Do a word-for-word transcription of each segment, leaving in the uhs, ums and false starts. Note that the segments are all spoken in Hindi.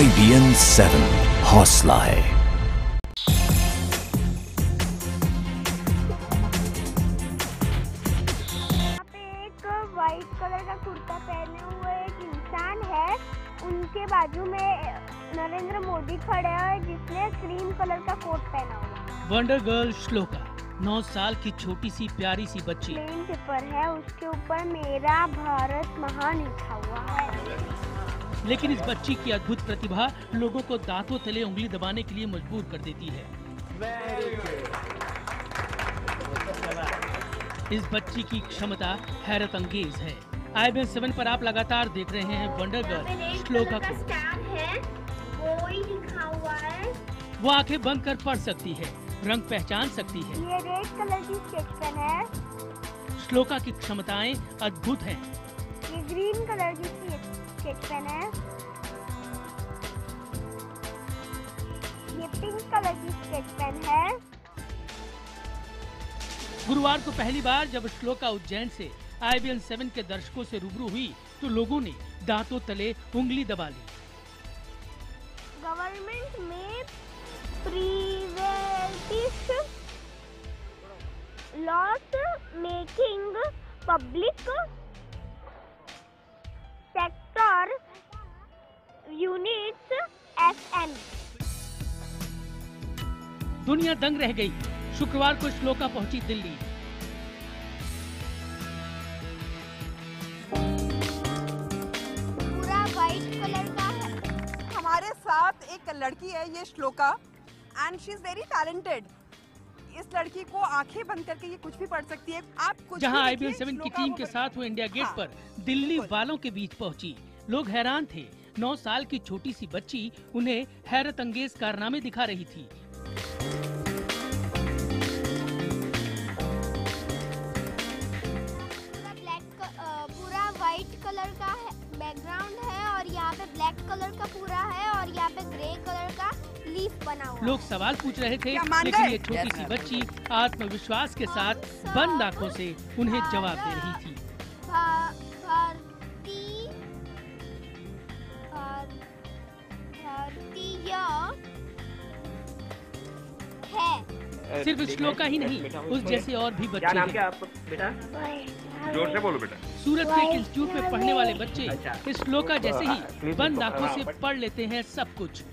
आई बी एन सेवन हौसला है। यहाँ पे एक वाइट कलर का कुर्ता पहने हुए एक इंसान है, उनके बाजू में नरेंद्र मोदी खड़े हैं जिसने क्रीम कलर का कोट पहना हुआ है। वंडर गर्ल श्लोका नौ साल की छोटी सी प्यारी सी बच्ची। प्लेन पेपर है, उसके ऊपर मेरा भारत महान लिखा हुआ है। लेकिन इस बच्ची की अद्भुत प्रतिभा लोगों को दांतों तले उंगली दबाने के लिए मजबूर कर देती है। इस बच्ची की क्षमता हैरत अंगेज है। आई बी एन सेवन पर आप लगातार देख रहे हैं वंडर गर्ल श्लोका को। है, वो ही लिखा हुआ है। वो आंखें बंद कर पढ़ सकती है, रंग पहचान सकती है। ये रेड कलर की स्केच पेन है। श्लोका की क्षमताएं अद्भुत हैं। ये ग्रीन कलर की स्केच पेन है। ये पिंक कलर की स्केच पेन है। गुरुवार को पहली बार जब श्लोका उज्जैन से आई बी एन सेवन के दर्शकों से रूबरू हुई तो लोगों ने दांतों तले उंगली दबा ली। गवर्नमेंट में preventive loss making public sector units S N. दुनिया दंग रह गई। शुक्रवार को श्लोका पहुंची दिल्ली। पूरा वाइट कलर का है। हमारे साथ एक लड़की है, ये Shloka, and she is very talented. इस लड़की को आंखें बंद करके ये कुछ भी पढ़ सकती है। आप कुछ जहां आई बी एन सेवन की टीम के साथ वो इंडिया गेट हाँ, पर दिल्ली वालों के बीच पहुंची। लोग हैरान थे। नौ साल की छोटी सी बच्ची उन्हें हैरत अंगेज कारनामे दिखा रही थी। पूरा ब्लैक पूरा वाइट कलर का है बैकग्राउंड है, और यहाँ पे ब्लैक कलर का पूरा है, और यहाँ पे ग्रे कलर का लीफ बना हुआ है। लोग सवाल पूछ रहे थे, क्या मान लेकिन गए? ये छोटी सी बच्ची आत्मविश्वास के साथ बंद आंखों से उन्हें जवाब दे रही थी। भा- भारती भार- भारतीय है। सिर्फ श्लोका ही नहीं, उस जैसे और भी बच्चे क्या नाम हैं। क्या आपका बेटा? जोर से बोलो बेटा। सूरत के एक इंस्टीट्यूट में पढ़ने वाले बच्चे अच्छा। इस श्लोका जैसे ही बंद आंखों से पढ़ लेते हैं सब कुछ।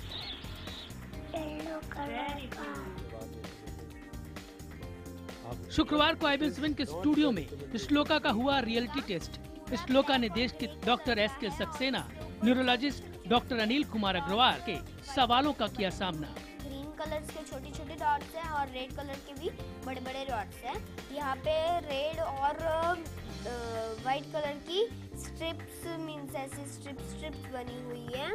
शुक्रवार को आई बी एन सेवन के स्टूडियो में श्लोका का हुआ रियलिटी टेस्ट। श्लोका ने देश के doctor S K Saxena, neurologist doctor Anil Kumar Agarwal के सवालों का किया सामना। ग्रीन कलर्स के छोटे छोटे डॉट्स हैं और रेड कलर के भी बड़े बड़े डॉट्स हैं। यहाँ पे रेड और वाइट कलर की स्ट्रिप्स मीन्स ऐसी स्ट्रिप्स स्ट्रिप्स बनी हुई है।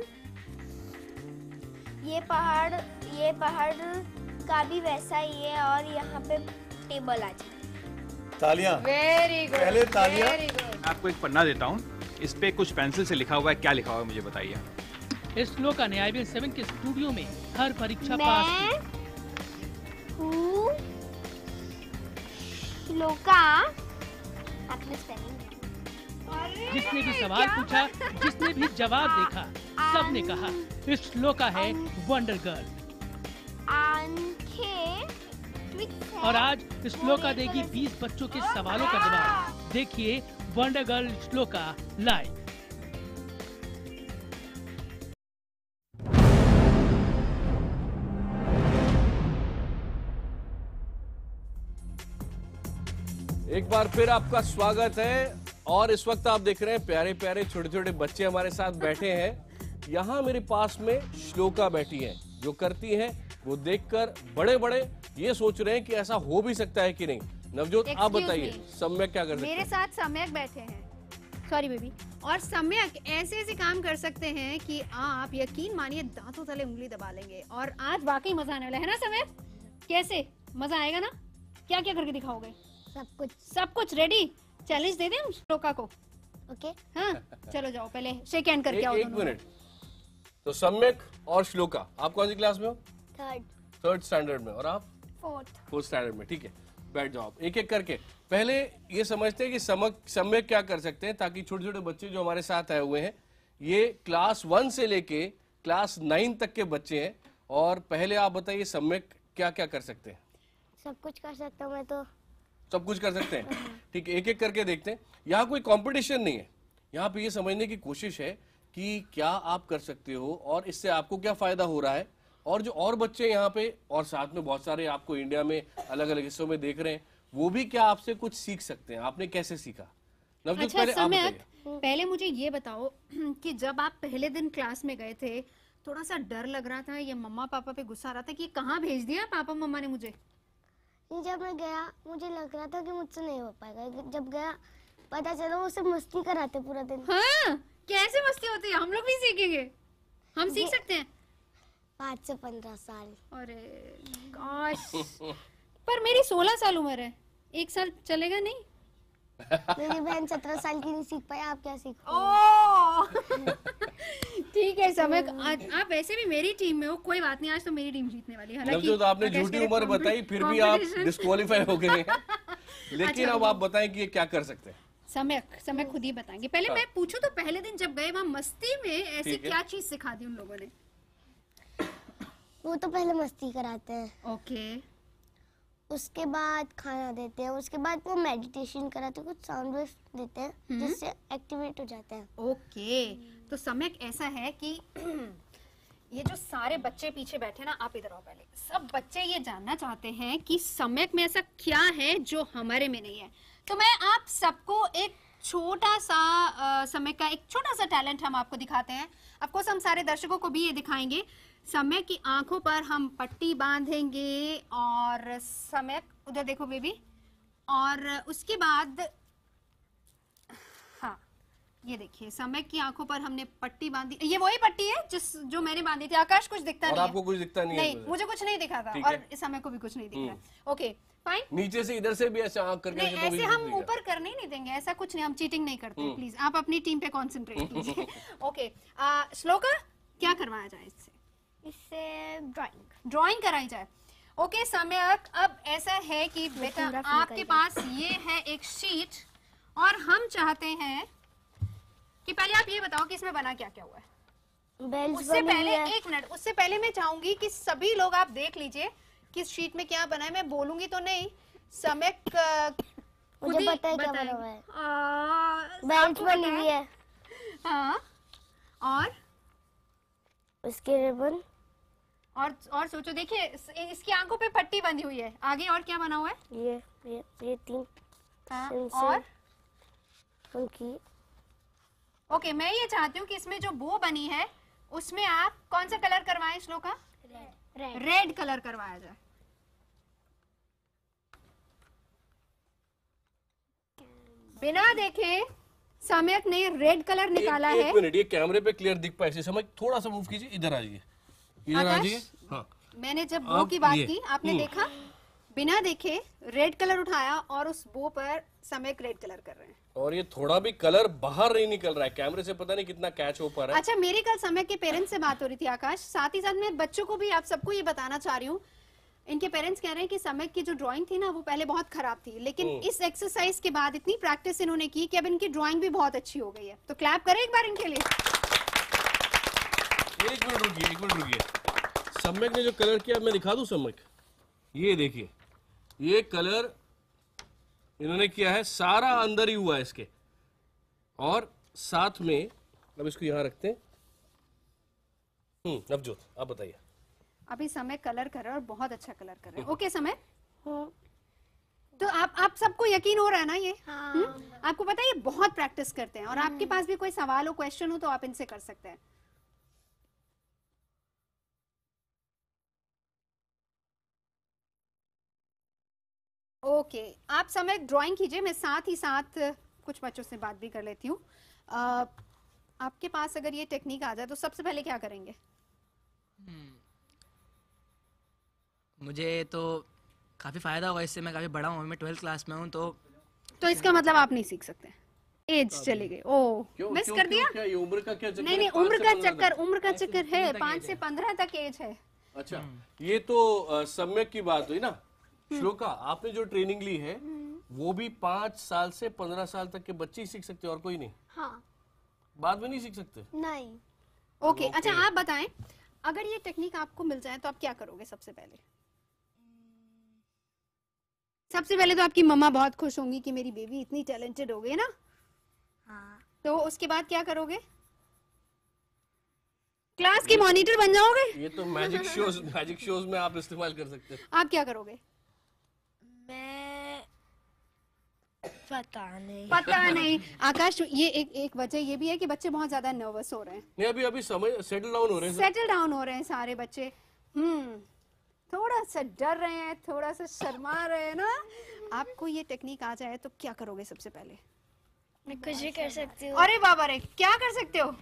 ये पहाड़ ये पहाड़ का भी वैसा ही है, और यहाँ पे टेबल आ जाए। तालियां। Very good. पहले तालियां। Very good. आपको एक पन्ना देता हूँ, इस पे कुछ पेंसिल से लिखा हुआ है, क्या लिखा हुआ है मुझे बताइए। इस श्लोका ने आई बी एन सेवन के स्टूडियो में हर परीक्षा पास मैं की। हूँ श्लोका। आपने स्पेलिंग जिसने भी सवाल पूछा, जिसने भी जवाब देखा, सबने कहा इस श्लोका है वंडर गर्ल। आंखें ट्विक्स है। और आज श्लोका देगी बीस बच्चों के सवालों का जवाब। देखिए वंडर गर्ल श्लोका लाइव। एक बार फिर आपका स्वागत है, और इस वक्त आप देख रहे हैं प्यारे प्यारे छोटे छोटे बच्चे हमारे साथ बैठे हैं। यहाँ मेरे पास में श्लोका बैठी है, जो करती है वो देखकर बड़े बड़े ये सोच रहे हैं कि ऐसा हो भी सकता है कि नहीं। नवजोत, आप Excuse बताइए me. सम्यक क्या कर सकते मेरे हैं? साथ सम्यक बैठे हैं, सॉरी बेबी, और सम्यक ऐसे ऐसे काम कर सकते हैं कि आप यकीन मानिए दांतों तले उंगली दबा लेंगे। और आज वाकई मजा आने वाला है ना सम्यक? कैसे मजा आएगा ना? क्या क्या करके दिखाओगे? सब कुछ। सब कुछ रेडी? चैलेंज दे दें हम श्लोका को? ओके। हाँ चलो जाओ, पहले शेक हैंड करके आओ एक, एक दोनों। मिनट। तो सम्यक और श्लोका, आप कौन सी क्लास में हो? थर्ड। थर्ड स्टैंडर्ड में। और आप? फोर्थ। फोर्थ स्टैंडर्ड में। ठीक है, बैठ जाओ आप एक एक करके। पहले ये समझते हैं कि समक सम्यक क्या कर सकते हैं, ताकि छोटे छोटे बच्चे जो हमारे साथ आए हुए हैं ये क्लास वन से लेके क्लास नाइन तक के बच्चे हैं। और पहले आप बताइए सम्यक क्या क्या कर सकते हैं? सब कुछ कर सकता हूँ मैं तो। सब कुछ कर सकते हैं, ठीक है, एक एक करके देखते हैं। यहाँ कोई कंपटीशन नहीं है, यहाँ पे ये समझने की कोशिश है कि क्या आप कर सकते हो और इससे आपको क्या फायदा हो रहा है। और जो और बच्चे यहाँ पे और साथ में बहुत सारे आपको इंडिया में अलग अलग हिस्सों में देख रहे हैं, वो भी क्या आपसे कुछ सीख सकते हैं? आपने कैसे सीखा? नवजोत, अच्छा पहले आप सम्यक, बताइए। पहले मुझे ये बताओ कि जब आप पहले दिन क्लास में गए थे थोड़ा सा डर लग रहा था या मम्मा पापा पे गुस्सा आ रहा था कि कहाँ भेज दिया पापा मम्मा ने मुझे? जब मैं गया मुझे लग रहा था कि मुझसे नहीं हो पाएगा। जब गया पता चला वो सब मस्ती कराते पूरा दिन। हाँ, कैसे मस्ती होती है? हम लोग भी सीखेंगे, हम सीख सकते हैं। पाँच से पंद्रह साल। अरे काश, पर मेरी सोलह साल उम्र है, एक साल चलेगा नहीं? मेरी बहन सत्रह साल की नहीं सीख पाई, आप क्या सीखो? ओह ठीक है समय, आप वैसे भी मेरी टीम में हो, कोई बात नहीं, आज तो मेरी टीम जीतने वाली है। नवजोत, आपने झूठी उम्र बताई फिर भी आप डिस्क्वालीफाई हो गए हैं। लेकिन अब आप बताएं कि ये क्या कर सकते हैं? समय समय खुद ही बताएंगे। पहले मैं पूछूं तो पहले दिन जब गए वहाँ मस्ती में ऐसे क्या चीज सिखा दी उन लोगों ने? वो तो पहले मस्ती कराते हैं। ओके। उसके बाद खाना देते हैं, उसके बाद वो मेडिटेशन कराते हैं, कुछ साउंड वेव्स देते हैं जिससे एक्टिवेट हो जाते हैं। ओके, तो समय ऐसा है कि ये जो सारे बच्चे पीछे बैठे ना, आप इधर आओ पहले। सब बच्चे ये जानना चाहते हैं कि समय में ऐसा क्या है जो हमारे में नहीं है। तो मैं आप सबको एक छोटा सा आ, समय का एक छोटा सा टैलेंट हम आपको दिखाते हैं। ऑफकोर्स हम सारे दर्शकों को भी ये दिखाएंगे। समय की आंखों पर हम पट्टी बांधेंगे और समय, उधर देखो बेबी, और उसके बाद हाँ ये देखिए समय की आंखों पर हमने पट्टी बांधी। ये वही पट्टी है जिस जो मैंने बांधी थी। आकाश कुछ दिखता और नहीं आपको है? कुछ दिखता नहीं, नहीं है? मुझे कुछ नहीं दिखा था और इस समय को भी कुछ नहीं दिख रहा है। Okay fine. नीचे से इधर से भी ऐसे आंख करके नहीं, तो भी ऐसे हम दिखेगा। ऊपर करने ही नहीं देंगे, ऐसा कुछ नहीं, हम चीटिंग नहीं करते। प्लीज आप अपनी टीम पे कंसंट्रेट कीजिए। ओके श्लोका, क्या करवाया जाए इससे? इससे ड्राइंग ड्राइंग कराई जाए। ओके सम्यक, अब ऐसा है कि बेटा आपके पास ये है एक शीट और हम चाहते हैं कि पहले आप ये बताओ कि इसमें बना क्या क्या हुआ है। बेल्स उससे बनी पहले हुई है। एक मिनट, उससे पहले मैं चाहूंगी कि सभी लोग आप देख लीजिए कि इस शीट में क्या बना है। मैं बोलूंगी तो नहीं, समय मुझे पता है क्या बना हुआ है। बेल्ट बनी हुई है। हाँ, और उसके रिबन और और सोचो, देखिए इस, इसकी आंखों पे पट्टी बंधी हुई है। आगे और क्या बना हुआ है? ये ये ये तीन हाँ, सिंसर और उनकी। ओके, मैं ये चाहती हूँ कि इसमें जो बो बनी है उसमें आप कौन सा कलर करवाएं श्लोका? रेड रेड कलर करवाया जाए। बिना देखे सम्यक ने रेड कलर निकाला एक, है। एक मिनट, ये कैमरे पे क्लियर दिख पाए, समय थोड़ा सा मूव कीजिए, इधर आ जाइए, इधर आ जाइए। हाँ, मैंने जब बो अब की बात ये, की, आपने हम्म। देखा, बिना देखे रेड कलर उठाया और उस बो पर सम्यक रेड कलर कर रहे हैं। और ये थोड़ा भी कलर बाहर नहीं निकल रहा है, कैमरे से पता नहीं कितना कैच हो पा रहा है। अच्छा, मेरी कल समय के पेरेंट्स से बात हो रही थी आकाश, साथ ही साथ मैं बच्चों को भी, आप सबको ये बताना चाह रही हूँ, इनके पेरेंट्स कह रहे हैं कि समय की जो ड्राइंग थी ना वो पहले बहुत खराब थी, लेकिन इस एक्सरसाइज के बाद इतनी प्रैक्टिस इन्होंने की कि अब इनकी ड्राइंग भी बहुत अच्छी हो गई है। तो क्लैप करें एक बार इनके लिए। एक मिनट रुकिए, एक मिनट रुकिए। सम्यक ने जो कलर किया मैं दिखा दूं सम्यक, ये देखिए, ये कलर इन्होंने किया है, सारा अंदर ही हुआ है इसके। और साथ में अब इसको यहां रखते हैं। हम्म नवजोत, आप बताइए। अभी समय कलर कर रहा है और बहुत अच्छा कलर कर रहे हैं। ओके समय, तो आप आप सबको यकीन हो रहा है ना ये? हाँ। हुँ? आपको पता है ये बहुत प्रैक्टिस करते हैं और आपके पास भी कोई सवाल हो, क्वेश्चन हो तो आप इनसे कर सकते हैं। ओके, आप समय ड्राइंग कीजिए, मैं साथ ही साथ कुछ बच्चों से बात भी कर लेती हूँ। आपके पास अगर ये टेक्निक आ जाए तो सबसे पहले क्या करेंगे? मुझे तो काफ़ी फ़ायदा होगा इससे, मैं काफ़ी बड़ा हूँ, मैं ट्वेल्थ क्लास में हूँ। तो तो इसका मतलब आप नहीं सीख सकते, एज चली गई। ओ क्यों, मिस क्यों, कर दिया? क्यों, क्या ये उम्र का क्या चक्कर नहीं है? नहीं, पाँच उम्र से का पंद्रह चक्कर, तक? उम्र का चक्कर है, पाँच से पंद्रह तक एज है। अच्छा, ये तो अ, सम्यक की बात हुई ना। श्लोका, आपने जो ट्रेनिंग ली है वो भी पाँच साल से पंद्रह साल तक के बच्चे ही सीख सकते हैं और कोई नहीं? हाँ। बाद में नहीं सीख सकते? नहीं। ओके okay, अच्छा आप बताएं, अगर ये टेक्निक आपको मिल जाए तो आप क्या करोगे सबसे पहले? सबसे पहले तो आपकी मम्मा बहुत खुश होंगी कि मेरी बेबी इतनी टैलेंटेड हो गई ना। हाँ। तो उसके बाद क्या करोगे? क्लास के मॉनिटर बन जाओगे? ये तो मैजिक शोज मैजिक शोज में आप इस्तेमाल कर सकते हैं। आप क्या करोगे? मैं पता नहीं पता नहीं। आकाश, ये एक एक वजह ये भी है कि बच्चे बहुत ज्यादा नर्वस हो रहे हैं। नहीं, अभी अभी समय सेटल डाउन हो रहे हैं। सेटल डाउन हो रहे हैं सारे बच्चे। हम्म थोड़ा सा डर रहे हैं, थोड़ा सा शर्मा रहे हैं ना। आपको ये टेक्निक आ जाए तो क्या करोगे सबसे पहले? मैं कुछ भी कर सकती हूँ। अरे बाबा रे, क्या कर सकते हो?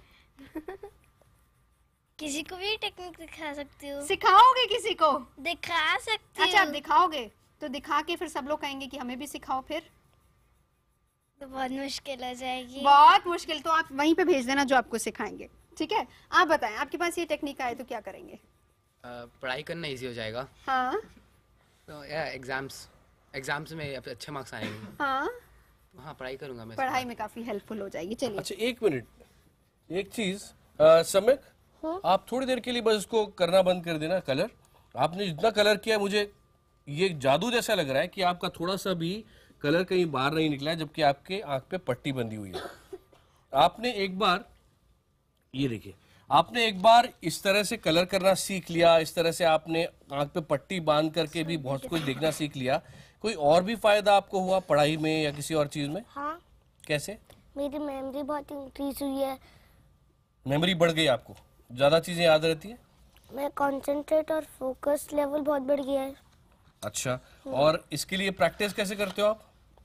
किसी को भी टेक्निक दिखा सकती हूँ। सिखाओगे किसी को? दिखा सकती हूँ। अच्छा, दिखाओगे तो दिखा के फिर सब लोग कहेंगे कि हमें भी सिखाओ, फिर तो बहुत मुश्किल हो जाएगी। बहुत मुश्किल। तो आप वहीं पे भेज देना जो आपको सिखाएंगे, ठीक है? आप बताएं, आपके पास ये टेक्निक आए तो क्या करेंगे? पढ़ाई करना इजी हो जाएगा। हाँ तो या एग्जाम्स एग्जाम्स में अच्छे मार्क्स आएंगे। हाँ हाँ, पढ़ाई करूंगा मैं। पढ़ाई में काफी हेल्पफुल हो जाएगी। चलिए। अच्छा, एक मिनट, एक चीज समय, आप थोड़ी देर के लिए बस इसको करना बंद कर देना। कलर आपने जितना कलर किया, मुझे ये जादू जैसा लग रहा है कि आपका थोड़ा सा भी कलर कहीं बाहर नहीं निकला है, जबकि आपके आंख पे पट्टी बंधी हुई है। आपने एक बार, ये देखिए, आपने एक बार इस तरह से कलर करना सीख लिया, इस तरह से आपने आंख पे पट्टी बांध करके भी बहुत कुछ देखना सीख लिया। कोई और भी फायदा आपको हुआ पढ़ाई में या किसी और चीज में? हाँ। कैसे? मेरी मेमोरी बहुत इंक्रीज हुई है। मेमोरी बढ़ गई आपको, ज्यादा चीजें याद रहती है? मैं कंसंट्रेट और फोकस लेवल बहुत बढ़ गया है। अच्छा, और इसके लिए प्रैक्टिस कैसे करते हो आप?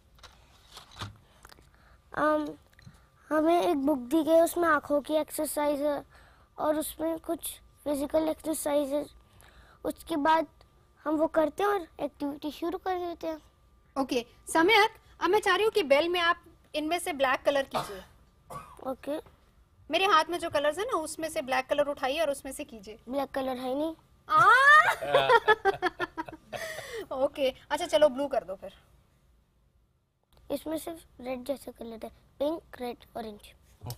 um, हमें एक बुक दी गई, उसमें आंखों की एक्सरसाइज है और उसमें कुछ फिजिकल एक्सरसाइज है। उसके बाद हम वो करते हैं और एक्टिविटी शुरू कर देते हैं। ओके समय, अब मैं चाह रही हूँ कि बेल में आप इनमें से ब्लैक कलर कीजिए। ओके। मेरे हाथ में जो कलर्स है ना, उसमें से ब्लैक कलर उठाइए और उसमें से कीजिए। ब्लैक कलर है नहीं। ओके अच्छा, चलो ब्लू कर दो फिर। इसमें सिर्फ रेड जैसे कलर है, पिंक, रेड, ऑरेंज।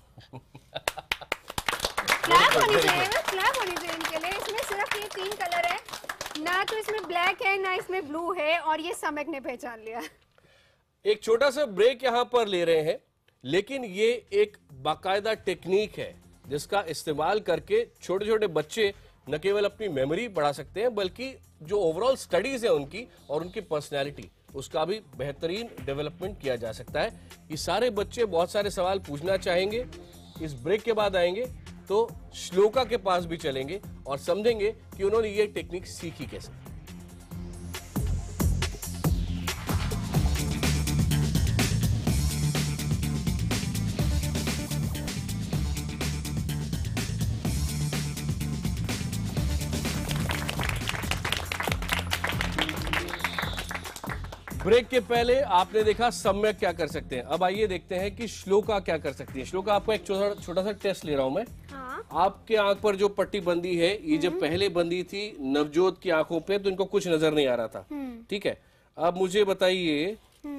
क्लैप होनी चाहिए, क्लैप होनी चाहिए इनके लिए। इसमें सिर्फ ये तीन कलर है ना, तो इसमें ब्लैक है ना इसमें ब्लू है, और ये समक ने पहचान लिया। एक छोटा सा ब्रेक यहाँ पर ले रहे हैं, लेकिन ये एक बाकायदा टेक्निक है जिसका इस्तेमाल करके छोटे छोटे बच्चे न केवल अपनी मेमोरी बढ़ा सकते हैं, बल्कि जो ओवरऑल स्टडीज है उनकी और उनकी पर्सनैलिटी, उसका भी बेहतरीन डेवलपमेंट किया जा सकता है। ये सारे बच्चे बहुत सारे सवाल पूछना चाहेंगे। इस ब्रेक के बाद आएंगे तो श्लोका के पास भी चलेंगे और समझेंगे कि उन्होंने ये टेक्निक सीखी कैसे। ब्रेक के पहले आपने देखा सम्यक क्या कर सकते हैं। अब आइए देखते हैं कि श्लोका क्या कर सकती है। श्लोका, आपको एक छोटा छोटा सा टेस्ट ले रहा हूं मैं। हाँ। आपके आंख पर जो पट्टी बंदी है, ये जब पहले बंदी थी नवजोत की आंखों पे, तो इनको कुछ नजर नहीं आ रहा था, ठीक है? अब मुझे बताइए,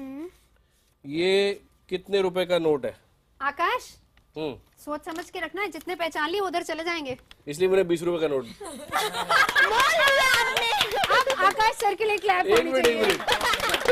ये कितने रुपए का नोट है? आकाश, हम्म सोच समझ के रखना है, जितने पहचान लिए उधर चले जाएंगे। इसलिए मैंने बीस रुपए का नोट। अब आकाश सर के लिए क्लैप एक होनी मिनट एक चाहिए। मिनट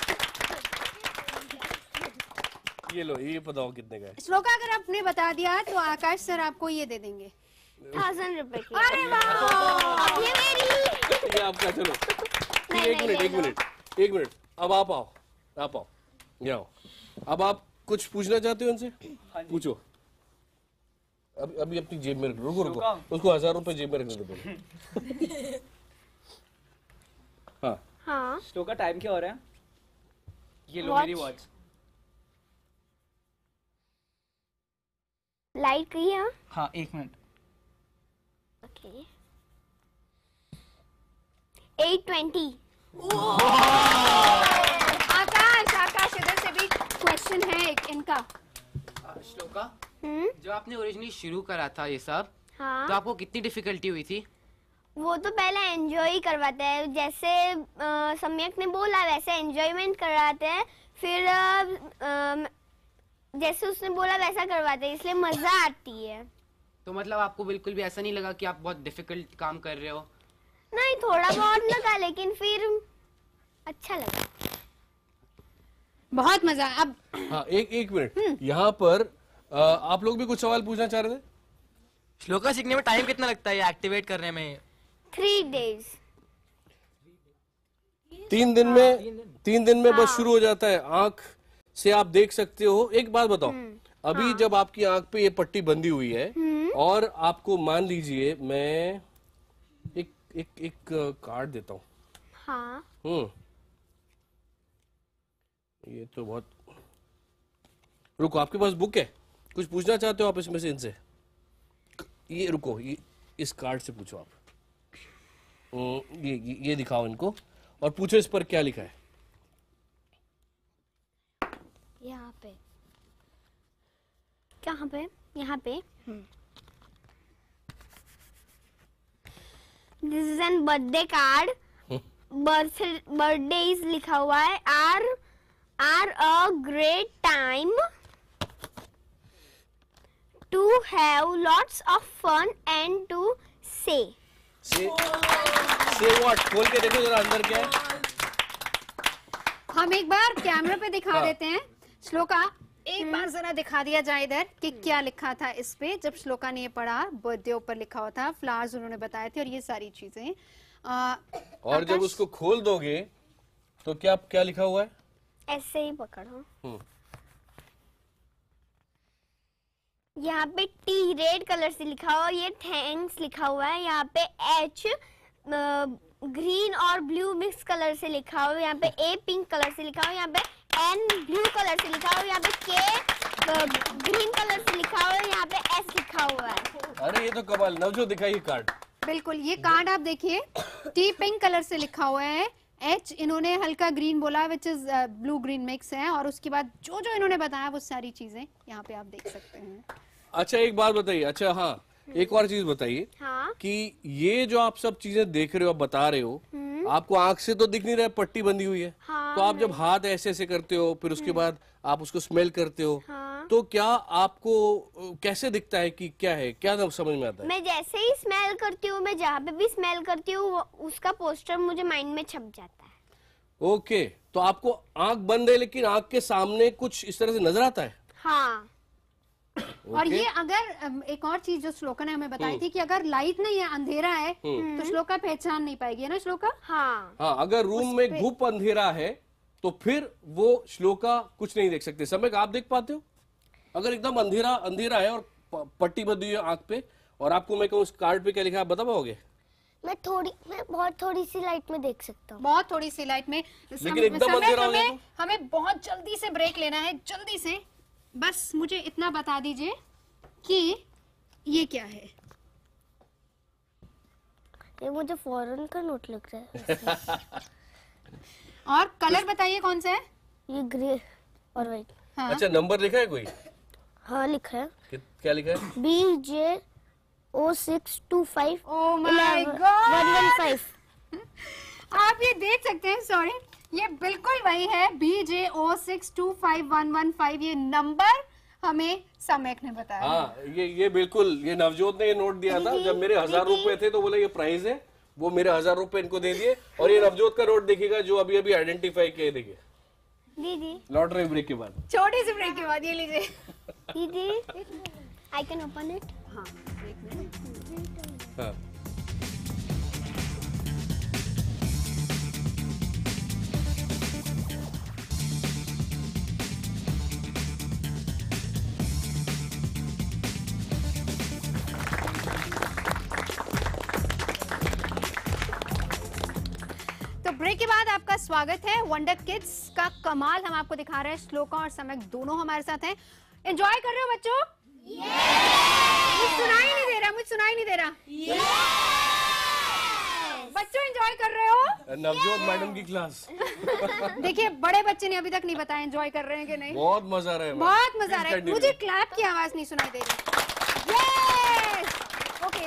ये लो, ये बताओ कितने का है? श्लोका, अगर आपने बता दिया तो आकाश सर आपको ये दे देंगे, थाउजेंड रुपए की। अरे वाह, ये मेरी। ये आपका। चलो एक मिनट एक मिनट एक मिनट अब आप आओ, आप आओ, यहाँ आओ। अब आप कुछ पूछना चाहते हो उनसे? पूछो। अभी अभी अपनी जेब में रख, रुको रुको, उसको हजार रुपए जेब में रखने दो। हाँ हाँ। श्लोका, टाइम क्या हो रहा है? ये लो मेरी वॉच। लाइट गई है? हाँ, एक minute. Okay. Eight twenty. Akash, Akash इधर से भी क्वेश्चन है एक इनका। श्लोका, जो आपने ओरिजिनली शुरू करा था ये सब, हाँ। तो आपको कितनी डिफिकल्टी हुई थी? वो तो पहले एंजॉय ही करवाते हैं, जैसे आ, सम्यक ने बोला वैसे एंजॉयमेंट करवाते हैं, फिर आ, आ, जैसे उसने बोला वैसा करवाते हैं, इसलिए मजा आती है। तो मतलब आपको बिल्कुल भी ऐसा नहीं लगा कि आप बहुत डिफिकल्ट काम कर रहे हो? नहीं, थोड़ा बहुत लगा लेकिन फिर अच्छा लगा। बहुत मजा। अब हाँ, एक एक मिनट, यहाँ पर आ, आप लोग भी कुछ सवाल पूछना चाह रहे थे? श्लोका सीखने में टाइम कितना लगता है ये एक्टिवेट करने में? Three days. तीन दिन में तीन दिन में बस शुरू हो जाता है। आंख से आप देख सकते हो। एक बात बताओ, अभी हाँ। जब आपकी आंख पे ये पट्टी बंधी हुई है और आपको मान लीजिए मैं एक एक एक कार्ड देता हूँ। हाँ। हम्म ये तो बहुत, रुको, आपके पास बुक है? कुछ पूछना चाहते हो आप इसमें से इनसे? ये रुको, ये इस कार्ड से पूछो आप। ये ये, ये दिखाओ इनको और पूछो इस पर क्या लिखा है। यहाँ पे, कहाँ पे? यहाँ पे। This is an birthday card. Birth birthday is लिखा हुआ है। Are are a great time to have lots of fun and to say say से व्हाट? खोल के देखो जरा अंदर क्या है। हम एक बार कैमरा पे दिखा देते हैं। श्लोका, एक बार जरा दिखा दिया जाए इधर कि क्या लिखा था इस पे। जब श्लोका ने ये पढ़ा, बर्थडे ऊपर लिखा हुआ था, फ्लावर्स उन्होंने बताए थे और ये सारी चीजें। आ, और जब उसको खोल दोगे तो क्या क्या लिखा हुआ है? ऐसे ही पकड़ो। यहाँ पे टी रेड कलर से लिखा हुआ है, ये थैंक्स लिखा हुआ है। यहाँ पे एच ग्रीन और ब्लू मिक्स कलर से लिखा हुआ है। यहाँ पे ए पिंक कलर से लिखा हुआ है। यहाँ पे एन ब्लू कलर से लिखा हुआ है। यहाँ पे के ग्रीन कलर से लिखा हुआ है। यहाँ पे एस लिखा हुआ है। अरे ये तो कमाल। नवजोत दिखाइए कार्ड। बिल्कुल, ये कार्ड आप देखिए, टी पिंक कलर से लिखा हुआ है। एच इन्होंने हल्का ग्रीन बोला, which is blue green mix है। और उसके बाद जो जो इन्होंने बताया वो सारी चीजें यहाँ पे आप देख सकते हैं। अच्छा, एक बात बताइए। अच्छा हाँ, एक और चीज बताइए। हाँ? कि ये जो आप सब चीजें देख रहे हो, आप बता रहे हो, आपको आंख से तो दिख नहीं रहा है, पट्टी बंधी हुई है। हाँ, तो आप जब हाथ ऐसे ऐसे करते हो, फिर उसके बाद आप उसको स्मेल करते हो, हाँ? तो क्या आपको कैसे दिखता है कि क्या है? क्या समझ में आता है? मैं जैसे ही स्मेल करती हूँ, मैं जहाँ पे भी स्मेल करती हूँ, उसका पोस्टर मुझे माइंड में छप जाता है। ओके, तो आपको आंख बंद है लेकिन आंख के सामने कुछ इस तरह से नजर आता है? हाँ। और ये अगर एक और चीज जो श्लोका ने हमें बताई थी कि अगर लाइट नहीं है, अंधेरा है, तो श्लोका पहचान नहीं पाएगी, है ना श्लोका? हाँ। हाँ, अगर रूम में घुप अंधेरा है तो फिर वो श्लोका कुछ नहीं देख सकते। समय आप देख पाते हो? अगर एकदम अंधेरा अंधेरा है और पट्टी बंधी हुई है आंख पे, और आपको मैं कहूँ उस कार्ड पे क्या लिखा है, बता पाओगे? मैं थोड़ी मैं बहुत थोड़ी सी लाइट में देख सकता हूँ। बहुत थोड़ी सी लाइट में। लेकिन एकदम अंधेरा हो गया तो? हमें बहुत जल्दी से ब्रेक लेना है, जल्दी से। बस मुझे इतना बता दीजिए कि ये क्या है। ये मुझे फॉरेन का नोट लग रहा है। और कलर बताइए कौन सा है? ये ग्रे और व्हाइट। हाँ। अच्छा, नंबर लिखा है कोई? हाँ, लिखा है। क्या लिखा है? B J O six two five Oh my God! One one five. आप ये देख सकते हैं, सॉरी, ये बिल्कुल वही है, B J O six two five one one five. ये नंबर हमें सम्यक ने बताया। हाँ, ये ये बिल्कुल, ये नवजोत ने ये नोट दिया था जब मेरे हजार रुपए थे, तो बोले ये प्राइस है, वो मेरे हजार रुपए इनको दे दिए। और ये नवजोत का नोट देखिएगा जो अभी अभी आइडेंटिफाई किए। देखिए दीदी, लॉटरी ब्रेक के बाद, छोटी सी ब्रेक के बाद, ये लीजिए दीदी, आई कैन ओपन इट। हाँ, एक मिनट। हाँ। तो ब्रेक के बाद आपका स्वागत है। वंडर किड्स का कमाल हम आपको दिखा रहे हैं। श्लोका और सम्यक दोनों हमारे साथ हैं। एंजॉय कर रहे हो बच्चों? मुझे सुनाई नहीं दे रहा, मुझे सुनाई नहीं दे रहा। बच्चों एंजॉय कर रहे हो? नवजोत मैडम की क्लास। देखिए, बड़े बच्चे ने अभी तक नहीं बताया एंजॉय कर रहे हैं कि नहीं। बहुत मजा आ रहा है, बहुत मजा आ रहा है। मुझे क्लैप की आवाज नहीं सुनाई दे रही। Yes, okay.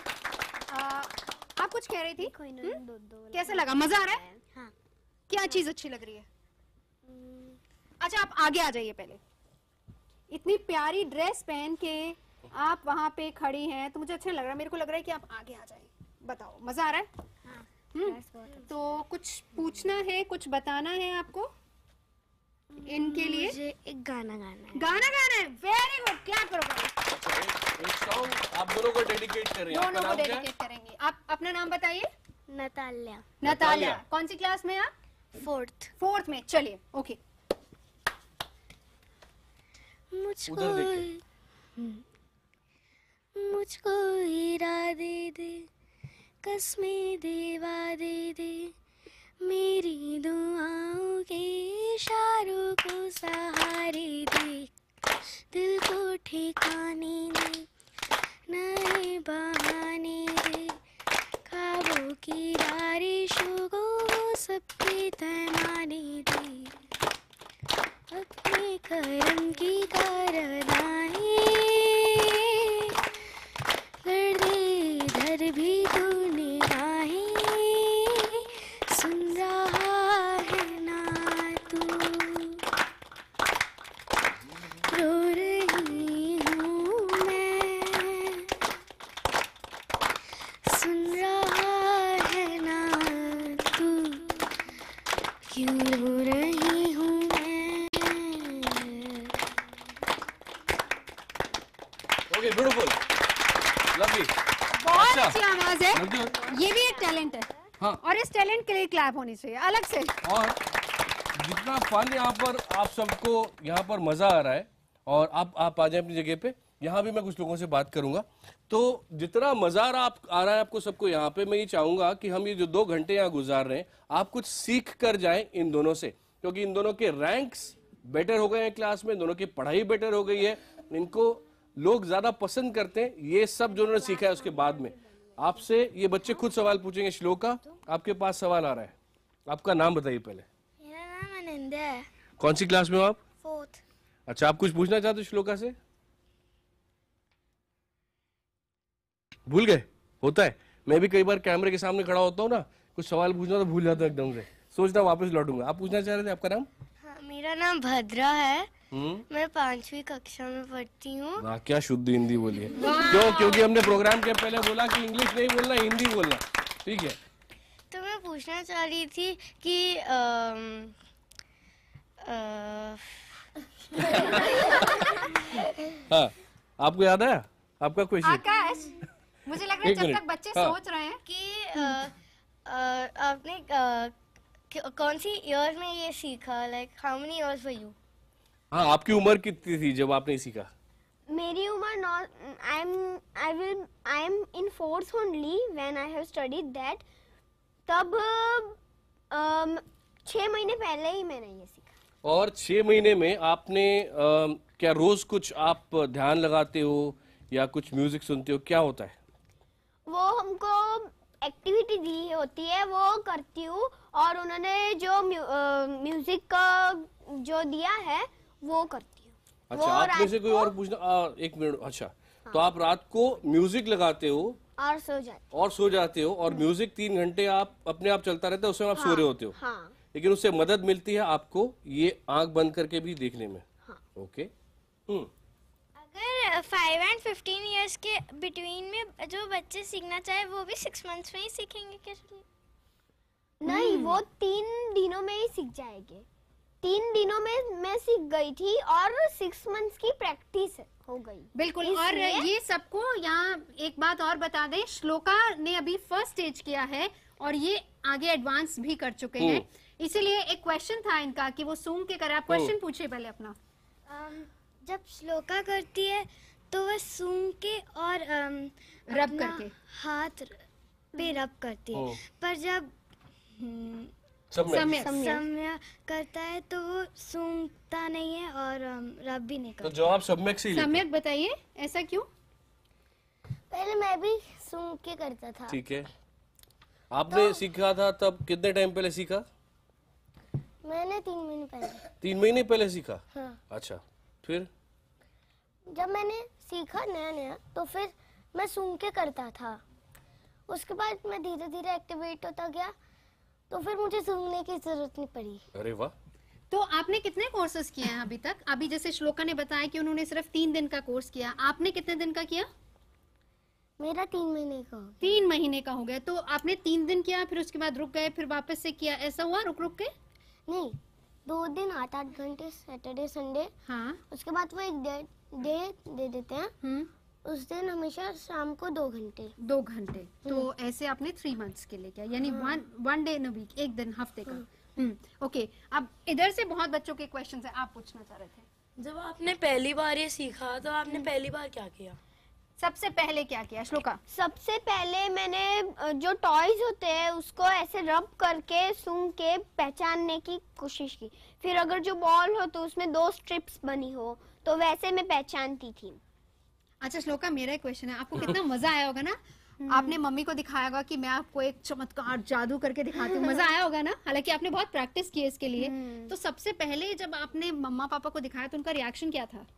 आप कुछ कह रही थी? कैसा लगा? मजा आ रहा है? हाँ। क्या चीज अच्छी लग रही है? अच्छा, आप आगे आ जाइए पहले। इतनी प्यारी ड्रेस पहन के आप वहाँ पे खड़ी हैं तो मुझे अच्छा लग रहा है, मेरे को लग रहा है कि आप आगे आ जाएं। बताओ, मजा आ रहा है? हाँ, हम्म, तो कुछ पूछना है, कुछ बताना है आपको इनके लिए? मुझे एक गाना गाना है। गाना गाना है, वेरी गुड, क्लैप करो पहले। एक सॉन्ग आप दोनों को डेडिकेट कर रहे हैं। दोनों को डेडिकेट करेंगे। आप अपना नाम बताइए। नताल्या। नताल्या, कौन सी क्लास में आप? फोर्थ। फोर्थ में, चलिए, ओके। मुझको मुझको हीरा दे दे, कसमें देवा दे दे, मेरी दुआओं के इशारों को सहारे दे, दिल को ठिकाने दे, नए बहाने दे, ख्वाबों की बारिशों को सब पे पैमाने दे, अपने करम की कारदाएं कर दे इधर भी तू निगाहें, सुन रहा है ना तू, रो रही हूँ मैं, सुन रहा है ना तू, क्यों रो रही हूँ मैं। Okay, beautiful, lovely. बहुत अच्छा। अच्छी आवाज है, लवली, ये भी एक टैलेंट है। हाँ। और इस टैलेंट के लिए क्लैप होनी चाहिए अलग से। और जितना फन यहाँ पर आप सबको यहाँ पर मजा आ रहा है, और आप आप आ जाए अपनी जगह पे। यहाँ भी मैं कुछ लोगों से बात करूंगा। तो जितना मजा आ रहा आप आ रहा है आपको सबको यहाँ पे, मैं ये चाहूंगा कि हम ये जो दो घंटे यहाँ गुजार रहे हैं, आप कुछ सीख कर जाएं इन दोनों से, क्योंकि इन दोनों के रैंक्स बेटर हो गए हैं क्लास में, दोनों की पढ़ाई बेटर हो गई है, इनको लोग ज्यादा पसंद करते हैं। ये सब जो उन्होंने सीखा है उसके बाद में आपसे ये बच्चे खुद सवाल पूछेंगे। श्लोका, आपके पास सवाल आ रहा है, आपका नाम बताइए पहले। मेरा नाम अनंदा है। कौन सी क्लास में हो आप? फोर्थ। अच्छा, आप कुछ पूछना चाहते हो श्लोका से? भूल गए? होता है, मैं भी कई बार कैमरे के सामने खड़ा होता हूँ ना, कुछ सवाल पूछना तो भूल जाता हूँ एकदम से, सोचता वापस लौटूंगा। आप पूछना चाह रहे थे, आपका नाम? हाँ, मेरा नाम भद्रा है। हम्म, मैं पांचवी कक्षा में पढ़ती हूँ। वाह, क्या शुद्ध हिंदी बोली है। क्यों? क्योंकि हमने प्रोग्राम के पहले बोला कि इंग्लिश नहीं बोलना, हिंदी बोलना। ठीक है, तो मैं पूछना चाह रही थी कि अम, अ, हाँ, आपको याद आया आपका क्वेश्चन? आकाश, मुझे लग रहा है एक जब मिनट, तक बच्चे हाँ। सोच रहे हैं कि अ, अ, आपने अ, क- कौन सी ईयर में ये सीखा, like how many years for you? हाँ, आपकी उम्र कितनी थी जब आपने सीखा? मेरी उम्र not I am I will I am in fourth only when I have studied that. तब अम, छः महीने पहले ही मैंने ये सीखा। और छह महीने में आपने अ, क्या रोज कुछ आप ध्यान लगाते हो या कुछ म्यूजिक सुनते हो, क्या होता है? वो हमको एक्टिविटी दी होती है वो करती हूँ, और उन्होंने जो म्यू, अ, म्यूजिक का जो दिया है वो करती हूँ। अच्छा, वो आप में रात से कोई को- और पूछना? आ, एक मिनट। अच्छा, तो आप रात को म्यूजिक लगाते हो और सो जाती और सो जाते हो, और म्यूजिक तीन घंटे आप अपने आप चलता रहता है, उसमें आप सो रहे होते हो, हाँ। लेकिन उससे मदद मिलती है आपको ये आंख बंद करके भी देखने में। हाँ। ओके। हम्म, अगर फाइव एंड फिफ्टीन इयर्स के बिटवीन में जो बच्चे सीखना चाहे वो भी सिक्स मंथ्स में ही सीखेंगे क्या? नहीं, वो तीन दिनों में ही सीख जाएंगे। तीन दिनों में मैं सीख गई थी और सिक्स मंथ्स की प्रैक्टिस हो गई। बिल्कुल। और ये सबको यहाँ एक बात और बता दें, श्लोका ने अभी फर्स्ट स्टेज किया है और ये आगे एडवांस भी कर चुके हैं, इसीलिए एक क्वेश्चन था इनका कि वो सूंघ के करे। आप क्वेश्चन पूछिए पहले अपना। जब श्लोका करती है तो वह सूंघ के और अम, रब अपना करके। हाथ पे रब करती है, पर जब हम्म, सम्यक सम्यक करता है तो वो सूंघता नहीं है और अम, रब भी नहीं तो करता। जवाब सम्यक से ही लिखो। सम्यक बताइए, ऐसा क्यों? पहले मैं भी सूंघ के करता था। ठीक है, आपने सीखा था तब कितने टाइम पहले सीखा? मैंने तीन महीने पहले। तीन महीने पहले सीखा? हाँ। अच्छा, फिर? जब मैंने सीखा नया नया तो फिर मैं सूंघ के करता था, उसके बाद मैं धीरे धीरे एक्टिवेट होता गया, तो फिर मुझे सूंघने की जरूरत नहीं पड़ी। अरे वाह, तो आपने कितने कोर्सेज किए हैं अभी तक? अभी जैसे श्लोका ने बताया कि उन्होंने सिर्फ तीन दिन का कोर्स किया, आपने कितने दिन का किया? मेरा तीन महीने का हो गया। तीन महीने का हो गया। तो आपने तीन दिन किया, फिर उसके बाद रुक गए, फिर वापस से किया, ऐसा हुआ रुक रुक के? नहीं, दो दिन आठ आठ घंटे सैटरडे संडे। हाँ। उसके बाद वो एक डे, डे दे देते हैं। हम्म। उस दिन हमेशा शाम को दो घंटे दो घंटे तो ऐसे आपने थ्री मंथ्स के लिए किया, यानी one one day in a week, एक दिन हफ्ते का। हम्म ओके, अब इधर से बहुत बच्चों के क्वेश्चन है, आप पूछना चाह रहे थे। जब आपने पहली बार ये सीखा तो आपने पहली बार क्या किया? सबसे पहले क्या किया श्लोका? सबसे पहले मैंने जो टॉयज होते हैं उसको ऐसे रब करके सूंघ के पहचानने की कोशिश की। फिर अगर जो बॉल हो तो उसमें दो स्ट्रिप्स बनी हो तो वैसे मैं पहचानती थी। अच्छा श्लोका, मेरा एक क्वेश्चन है, आपको कितना मजा आया होगा ना? आपने मम्मी को दिखाया होगा कि मैं आपको एक चमत्कार जादू करके दिखाती हूँ, मजा आया होगा ना? हालांकि आपने बहुत प्रैक्टिस की है इसके लिए। तो सबसे पहले जब आपने मम्मा पापा को दिखाया तो उनका रिएक्शन क्या था?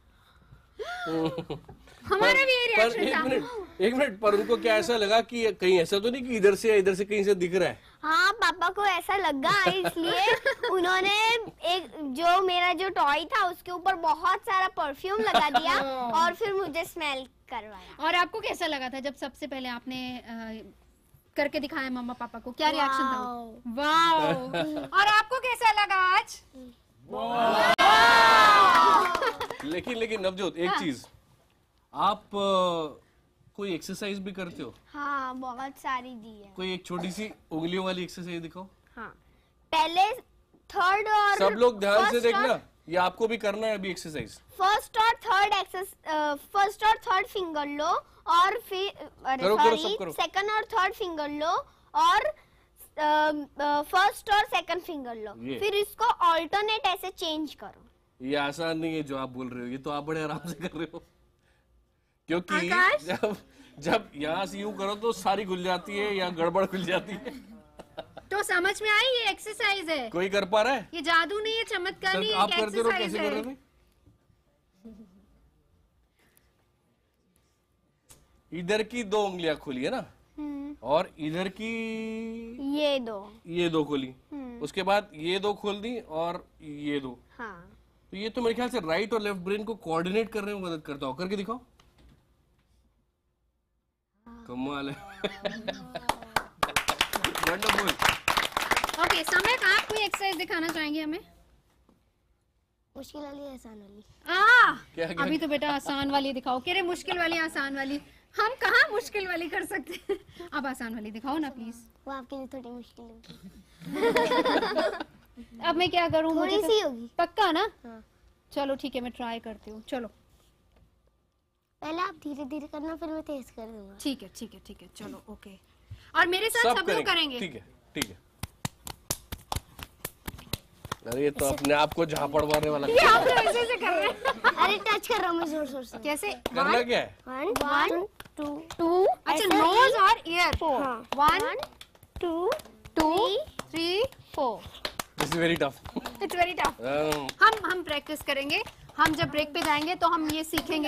हमारा भी ये रिएक्शन था। एक मिनट एक मिनट पर उनको क्या ऐसा लगा कि कहीं ऐसा तो नहीं कि इधर से इधर से कहीं से दिख रहा है? हाँ, पापा को ऐसा लगा, इसलिए उन्होंने एक जो मेरा जो टॉय था उसके ऊपर बहुत सारा परफ्यूम लगा दिया और फिर मुझे स्मेल करवाया। और आपको कैसा लगा था जब सबसे पहले आपने आ, करके दिखाया मम्मा पापा को? क्या रिएक्शन था? वाओ। और आपको कैसा लगा आज? लेकिन लेकिन नवजोत एक चीज, आप कोई एक्सरसाइज भी करते हो? हाँ, बहुत सारी दी है। कोई एक छोटी सी उंगलियों वाली एक्सरसाइज दिखाओ। हाँ, पहले थर्ड और सब लोग ध्यान से देखना, ये आपको भी करना है अभी एक्सरसाइज। फर्स्ट और थर्ड एक्सरसाइज, फर्स्ट और थर्ड फिंगर लो और फिर सॉरी सेकंड और थर्ड फिंगर लो और फर्स्ट और सेकंड फिंगर लो, फिर इसको ऑल्टरनेट ऐसे चेंज करो। ये आसान नहीं है जो आप बोल रहे हो, ये तो आप बड़े आराम से कर रहे हो, क्योंकि जब जब यहाँ से यूं करो तो सारी खुल जाती है या गड़बड़ खुल जाती है। तो समझ में आई, ये एक्सरसाइज है। कोई कर पा रहा है? ये जादू नहीं है, चमत्कार नहीं है, आप करते रहो, कैसे कर रहे थे? इधर की दो उंगलियां खुली है ना, और इधर की ये दो ये दो खोली, उसके बाद ये दो खोल दी और ये दो। हाँ। तो ये तो मेरे ख्याल से राइट और लेफ्ट ब्रेन को कोऑर्डिनेट करने में मदद करता हो। करके दिखाओ। कमाल है। वंडरफुल। ओके, समय का आप कोई एक्सरसाइज दिखाना चाहेंगे हमें? मुश्किल वाली, आसान वाली। आ, क्या, क्या? अभी तो बेटा आसान वाली दिखाओ। कह रहे मुश्किल वाली, आसान वाली। हम कहाँ मुश्किल वाली कर सकते हैं? अब आसान वाली दिखाओ ना प्लीज। वो आपके लिए थोड़ी मुश्किल होगी। अब मैं क्या करूँ? थोड़ी सी होगी। पक्का ना? हाँ। चलो ठीक है, मैं ट्राई करती हूँ। चलो पहले आप धीरे धीरे करना, फिर मैं तेज कर दूंगा। ठीक है ठीक है ठीक है, चलो ओके। और मेरे साथ सब लोग करेंगे। ठीक है ठीक है। अरे ये तो अपने आप को झापड़ मारने वाला। ये आप लोग ऐसे ऐसे कर रहे हैं। अरे टच कर रहा हूँ मैं जोर जोर से। कैसे करना क्या है? वन वन टू टू, अच्छा नोज और ईयर। हाँ। One two two three four. This is very tough. It's very tough. हम हम प्रैक्टिस करेंगे। हम जब ब्रेक पे जाएंगे तो हम ये सीखेंगे।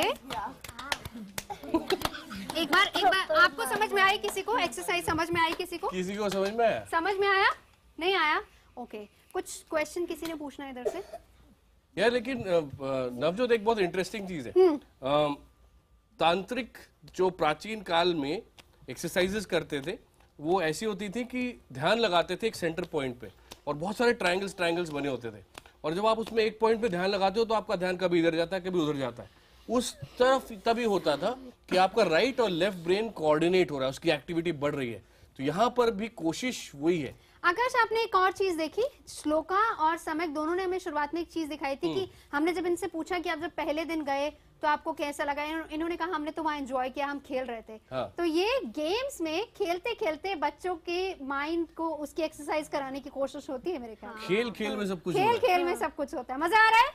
एक बार एक बार आपको समझ में आई? किसी को एक्सरसाइज समझ में आई? किसी को किसी को समझ में आया? समझ में आया? नहीं आया? Okay okay. कुछ क्वेश्चन किसी ने पूछना है इधर से? यार लेकिन नवजोत एक बहुत इंटरेस्टिंग चीज है। तांत्रिक जो प्राचीन काल में एक्सरसाइजेस करते थे वो ऐसी होती थी कि ध्यान लगाते थे एक सेंटर पॉइंट पे और बहुत सारे ट्रायंगल्स ट्रायंगल्स बने होते थे, और जब आप उसमें एक पॉइंट पे ध्यान लगाते हो तो आपका ध्यान कभी इधर जाता है कभी उधर जाता है। उस तरफ तभी होता था कि आपका राइट और लेफ्ट ब्रेन कोऑर्डिनेट हो रहा है, उसकी एक्टिविटी बढ़ रही है। तो यहाँ पर भी कोशिश वही है। आकाश, आपने एक और चीज देखी? श्लोका और समक दोनों ने हमें शुरुआत में एक चीज दिखाई थी कि हमने जब इनसे पूछा कि आप जब पहले दिन गए तो आपको कैसा लगा, इन्होंने कहा हमने तो वहाँ एंजॉय किया, हम खेल रहे थे। हाँ। तो ये गेम्स में खेलते खेलते बच्चों के माइंड को उसकी एक्सरसाइज कराने की कोशिश होती है मेरे ख्याल में। खेल खेल में सब कुछ खेल खेल में सब कुछ होता है। मजा आ रहा है?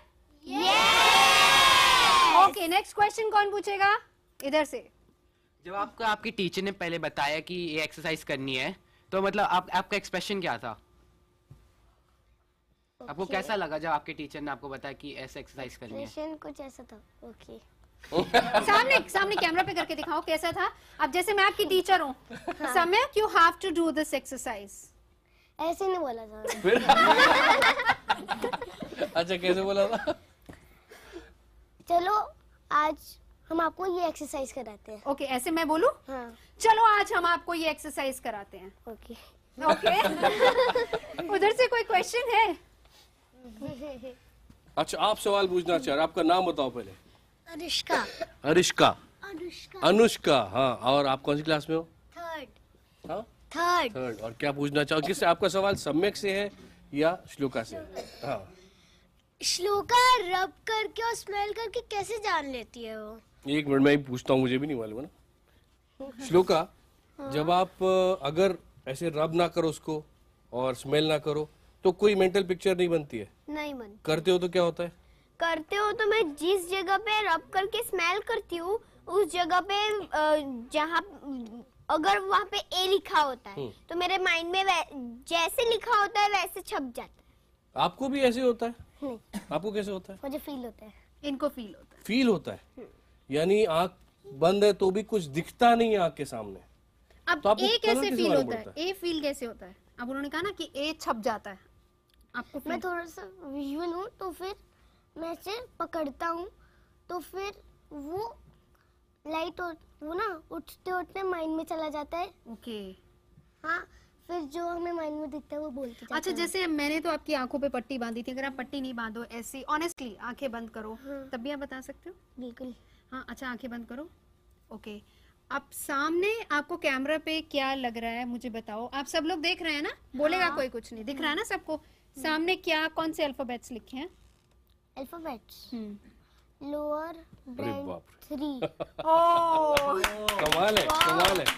ओके, नेक्स्ट क्वेश्चन कौन पूछेगा? इधर से। जब आपको आपकी टीचर ने पहले बताया कि ये एक्सरसाइज करनी है तो मतलब आप आपका एक्सप्रेशन क्या था? okay. आपको कैसा लगा जब आपके टीचर ने आपको बताया कि ऐसे एक्सरसाइज करनी है? कुछ ऐसा था। ओके सामने सामने कैमरा पे करके दिखाओ कैसा था। अब जैसे मैं आपकी टीचर हूँ, Samyak, you have to do this exercise. ऐसे नहीं बोला था। फिर अच्छा कैसे बोला था? चलो आज हम आपको ये एक्सरसाइज कराते हैं। ओके, ऐसे मैं बोलूं? हाँ। चलो आज हम आपको ये एक्सरसाइज कराते हैं। Okay okay. उधर से कोई क्वेश्चन है? अच्छा आप सवाल पूछना चाह रहे, आपका नाम बताओ पहले। अनुष्का। अनुष्का। अनुष्का। अनुष्का, हाँ। और आप कौन सी क्लास में हो? थर्ड। हाँ थर्ड। थर्ड। और क्या पूछना चाहो, किससे? आपका सवाल सम्यक से है या श्लोका से? हाँ। श्लोका रब करके और स्मेल करके कैसे जान लेती है वो? एक मिनट में ही पूछता हूँ, मुझे भी नहीं मालूम है ना। श्लोका, हाँ। जब आप अगर ऐसे रब ना करो उसको और स्मेल ना करो तो कोई मेंटल पिक्चर नहीं बनती है? नहीं बनती। करते हो तो क्या होता है? करते हो तो मैं जिस जगह पे रब करके स्मेल करती हूँ उस जगह पे जहाँ अगर वहाँ पे ए लिखा होता है तो मेरे माइंड में जैसे लिखा होता है वैसे छप जाता है। आपको भी ऐसे होता है? नहीं। आपको कैसे होता है? मुझे फील होता है। इनको फील होता है। फील होता है, यानी आँख बंद है तो भी कुछ दिखता नहीं है आँख के सामने। अब तो ए कैसे फील होता है? ए फील कैसे होता है? अब उन्होंने कहा ना कि ए छप जाता है, आपको मैं थोड़ा सा विजुअल हूँ तो फिर मैं इसे पकड़ता हूँ तो फिर वो लाइट वो ना उठते उठते माइंड में चला जाता है। ओके। हाँ, फिर जो हमें माइंड में दिखता है वो बोलते जाते अच्छा, जैसे मैंने तो आपकी आंखों पे पट्टी बांधी थी, अगर आप पट्टी नहीं बांधो, ऐसी ऑनेस्टली आंखें बंद करो, हाँ। तब भी आप बता सकते हो? बिल्कुल। हाँ, अच्छा आंखें बंद करो। ओके, अब सामने आपको कैमरा पे क्या लग रहा है मुझे बताओ। आप सब लोग देख रहे हैं ना? बोलेगा हाँ। कोई कुछ नहीं, दिख रहा है ना सबको? सामने क्या कौन से अल्फाबेट्स लिखे हैं? Alphabets lower brand three. कमाल है, कमाल है।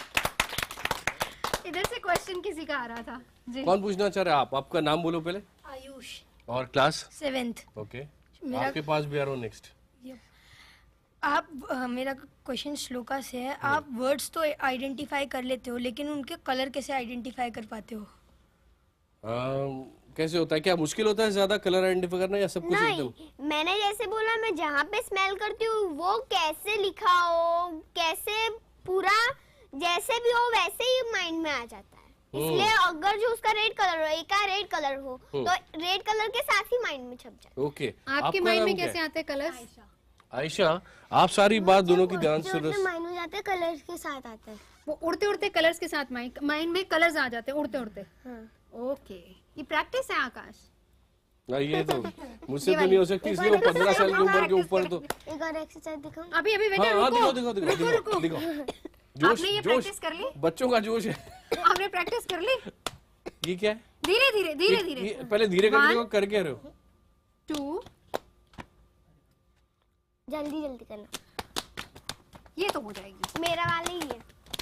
इधर से क्वेश्चन किसी का आ रहा था जी। कौन पूछना चाह रहे हैं आप? आपका नाम बोलो पहले। आयुष। और क्लास? सेवेंथ। ओके, मेरा- आपके पास भी आ रहा हूँ नेक्स्ट। आप अ, मेरा क्वेश्चन श्लोका से है। आप वर्ड्स तो आइडेंटिफाई कर लेते हो लेकिन उनके कलर कैसे आइडेंटिफाई कर पाते हो? um, कैसे होता है? क्या मुश्किल होता है ज्यादा कलर आइडेंटिफाई करना या सब कुछ नहीं, एकदम? मैंने जैसे बोला मैं जहाँ पे स्मेल करती हूँ वो कैसे लिखा हो, कैसे पूरा जैसे भी हो वैसे ही माइंड में आ जाता है। इसलिए अगर जो उसका रेड कलर हो, एक का रेड कलर हो तो रेड कलर के साथ ही माइंड में छप जाए। ओके, आपके माइंड में कैसे आते हैं कलर्स? आयशा, आप सारी बात दोनों की ध्यान से जो माइंड में जाते हैं कलर्स के साथ आता है। वो उड़ते उड़ते कलर्स के साथ माइंड माइंड में कलर्स आ जाते हैं उड़ते उड़ते। हाँ। ओके, ये प्रैक्टिस है आकाश। नहीं, ये तो मुझसे तो नहीं हो सकती, इसलिए वो पंद्रह साल के उम्र के ऊपर तो। एक और एक्सरसाइज दिखाऊं? अभी अभी बेटा हाँ, हाँ, रुको, दिखाओ, दिखाओ, दिखाओ, रुको, दिखाओ, रुको। दिखाओ। जोश, आपने ये जोश, प्रैक्टिस कर ली? बच्चों का जोश है। आपने प्रैक्टिस कर ली? ये क्या है? धीरे धीरे धीरे ये- धीरे ये पहले धीरे करके देखो, कर क्या रहे हो? टू, जल्दी जल्दी करना। ये तो हो जाएगी। मेरा वाला ही है।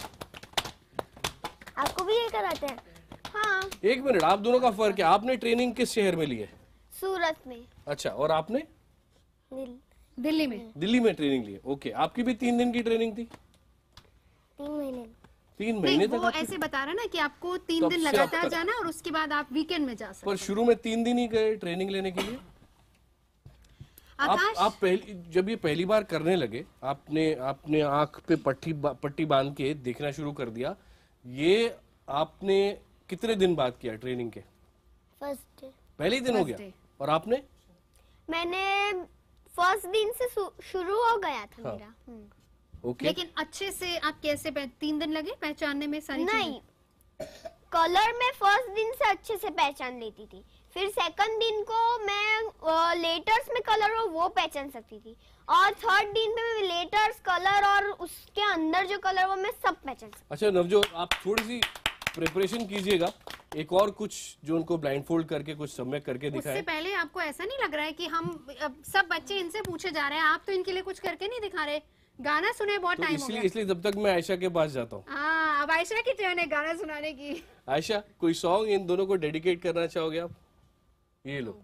आपको भी ये कराते हैं? हाँ, एक मिनट, आप दोनों का फर्क है। आपने ट्रेनिंग किस शहर में ली है? सूरत में। अच्छा, और आपने? दिल्ली में। दिल्ली में ट्रेनिंग ली है। ओके, आपकी भी तीन दिन की ट्रेनिंग थी? तीन महीने। तीन नहीं, महीने वो तक? ऐसे बता रहा ना कि आपको तीन तब दिन से अब लगातार तक। जाना और उसके बाद आप वीकेंड में जा सकते पर शुरू में तीन दिन ही गए ट्रेनिंग लेने के लिए? आप आकाश, आप पहली जब ये पहली बार करने लगे, आपने आपने आंख पे पट्टी बा, पट्टी बांध के देखना शुरू कर दिया। ये आपने कितने दिन बाद किया ट्रेनिंग के? First day. पहले ही दिन हो First गया? day। और आपने? मैंने फर्स्ट दिन से शु- शुरू हो गया था हाँ। मेरा। हम्म। ओके, लेकिन अच्छे से आप कैसे पह- तीन दिन लगे पहचानने में सारी नहीं, चीजें? कलर में फर्स्ट दिन से अच्छे से पहचान लेती थी। फिर सेकंड दिन को मैं लेटर्स में कलर हो वो पहचान सकती थी और थर्ड दिन पे मैं लेटर्स, कलर और उसके अंदर जो कलर वो मैं सब पहचान सकती। अच्छा नवजोत, आप थोड़ी सी प्रिपरेशन कीजिएगा, एक और कुछ जो उनको ब्लाइंड फोल्ड करके कुछ सम्यक करके उससे दिखाएं। पहले आपको ऐसा नहीं लग रहा है कि हम अब सब बच्चे इनसे पूछे जा रहे हैं, आप तो इनके लिए कुछ करके नहीं दिखा रहे? गाना सुने बहुत तो टाइम हो इसलिए गया। इसलिए जब तक मैं आयशा के पास जाता हूँ। हाँ, अब आयशा की टर्न है गाना सुनाने की। आयशा, कोई सॉन्ग इन दोनों को डेडिकेट करना चाहोगे आप? ये लो।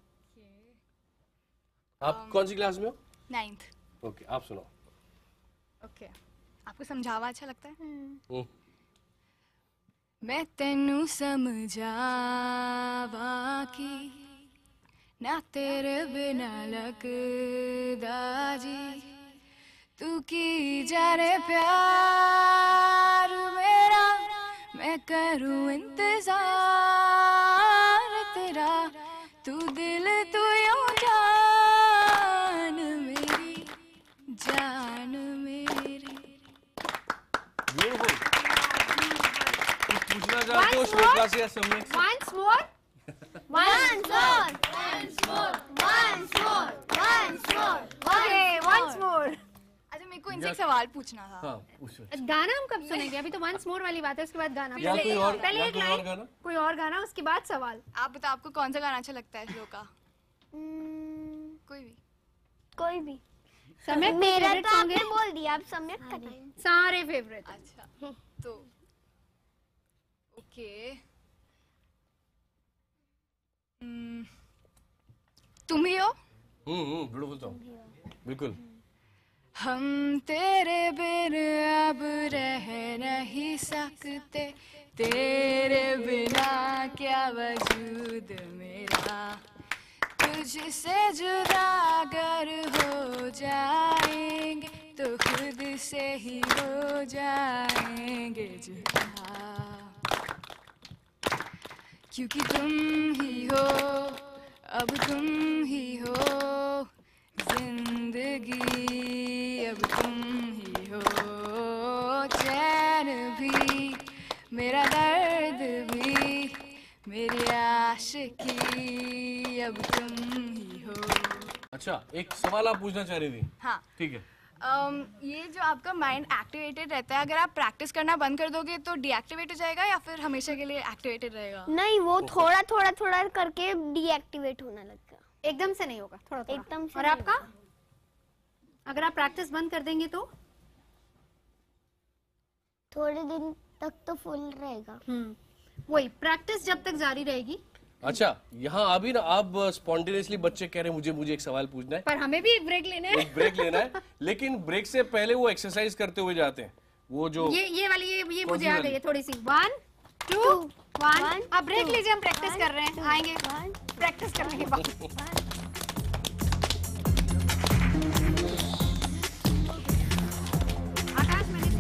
आप कौन सी क्लास में हो? नाइन्थ। ओके, आप सुनाओ। ओके, आपको समझावा अच्छा लगता है? हम्म। मैं तेनू समझावा की ना तेरे बिना लगदा जी, तू की जाने प्यार मेरा, मैं करूँ इंतजार ब्यूटीफुल। पूछना चाहते हो श्लोका से या सम्यक? Once more. Once more. Once more. Once more. Once more. Okay, once more. अच्छा मेरे को इनसे एक सवाल पूछना था। हाँ, पूछो। गाना हम कब सुनेंगे? अभी तो once more वाली बात है, उसके बाद गाना। या कोई और, पहले या एक कोई और लाइन, गाना? कोई और गाना, उसके बाद सवाल। आप बताओ आपको कौन सा गाना अच्छा लगता है श्लोका? कोई भी। कोई भी। सम्यक मेरा favorite तो song है? आपने बोल दिया, अब सम्यक का टाइम। सारे फेवरेट। अच्छा तो ओके हम्म, तुम ही हो। हम्म हम्म ब्यूटीफुल सॉन्ग, बिल्कुल। हम तेरे बिन अब रह नहीं सकते, तेरे बिना क्या वजूद मेरा, तुझसे जुदा अगर हो जाएंगे तो खुद से ही हो जाएंगे जुदा, क्योंकि तुम ही हो, अब तुम ही हो जिंदगी, अब तुम ही हो चैन भी, मेरा दर्द भी, मेरी आशिकी, अब तुम ही हो। अच्छा, एक सवाल आप पूछना चाह रही थी? हाँ ठीक है। um, ये जो आपका माइंड एक्टिवेटेड रहता है, अगर आप प्रैक्टिस करना बंद कर दोगे तो डीएक्टिवेट हो जाएगा या फिर हमेशा के लिए एक्टिवेटेड रहेगा? नहीं, वो थोड़ा थोड़ा थोड़ा करके डीएक्टिवेट होने लगेगा, एकदम से नहीं होगा, थोड़ा थोड़ा। एकदम से। और आपका? अगर आप प्रैक्टिस बंद कर देंगे तो थोड़े दिन तक तो फुल रहेगा। वही प्रैक्टिस जब तक जारी रहेगी। अच्छा, यहाँ अभी ना आप स्पॉन्टेनियसली बच्चे कह रहे हैं मुझे मुझे एक सवाल पूछना है, पर हमें भी एक ब्रेक लेना है। एक ब्रेक लेना है, लेकिन ब्रेक से पहले वो एक्सरसाइज करते हुए जाते हैं, वो जो ये ये वाली ये ये कौन मुझे सी आ वाली? गई है थोड़ी सी। One two one. अब ब्रेक लीजिए, हम प्रैक्टिस कर रहे हैं, आएंगे प्रैक्टिस करने के बाद। आकाश मैंने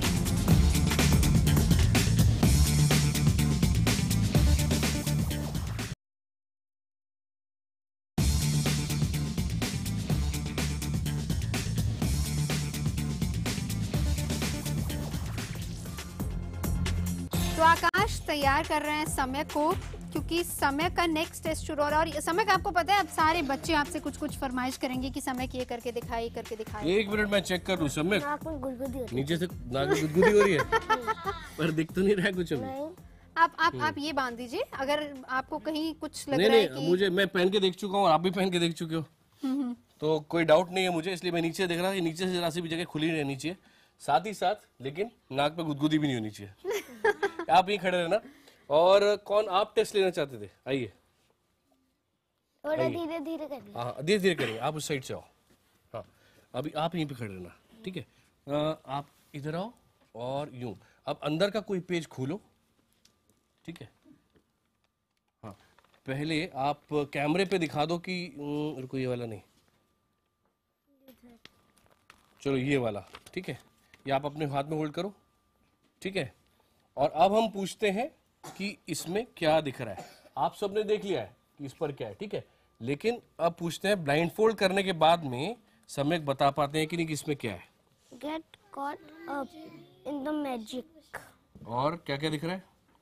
तो आकाश तैयार कर रहे हैं समय को, क्योंकि समय का नेक्स्ट टेस्ट शुरू हो रहा है। और समय का आपको पता है, अब सारे बच्चे आपसे कुछ कुछ फरमाइश करेंगे कि समय ये करके दिखाए, करके दिखाए। एक मिनट मैं चेक कर लूं। समय नाक में गुदगुदी हो रही है। नीचे से नाक में गुदगुदी हो रही है, पर दिख तो नहीं रहा है कुछ अभी। आप आप आप ये बांध दीजिए, अगर आपको कहीं कुछ लग नहीं रहा है नहीं, कि मुझे मैं पहन के देख चुका हूँ और आप भी पहन के देख चुके हो, हम्म, हम्म। तो कोई डाउट नहीं है मुझे, इसलिए मैं नीचे देख रहा था। नीचे से जरा सी भी जगह खुली रहनी चाहिए, साथ ही साथ लेकिन नाक पे गुदगुदी भी नहीं होनी चाहिए। आप यहीं खड़े रहना। और कौन आप टेस्ट लेना चाहते थे? आइए, थोड़ा धीरे धीरे करिए। हाँ धीरे धीरे करिए, आप उस साइड से आओ। हाँ, अभी आप यहीं पे खड़े रहना, ठीक है। अ, आप इधर आओ और यूं। अब अंदर का कोई पेज खोलो, ठीक है। हाँ, पहले आप कैमरे पे दिखा दो कि अम, रुको, ये वाला नहीं, चलो ये वाला, ठीक है। ये आप अपने हाथ में होल्ड करो, ठीक है। और अब हम पूछते हैं कि इसमें क्या दिख रहा है। आप सबने देख लिया है कि इस पर क्या है, ठीक है। लेकिन अब पूछते हैं, ब्लाइंड फोल्ड करने के बाद में समय बता पाते हैं कि नहीं कि इसमें क्या है। Get caught up in the magic. और क्या क्या दिख रहा है?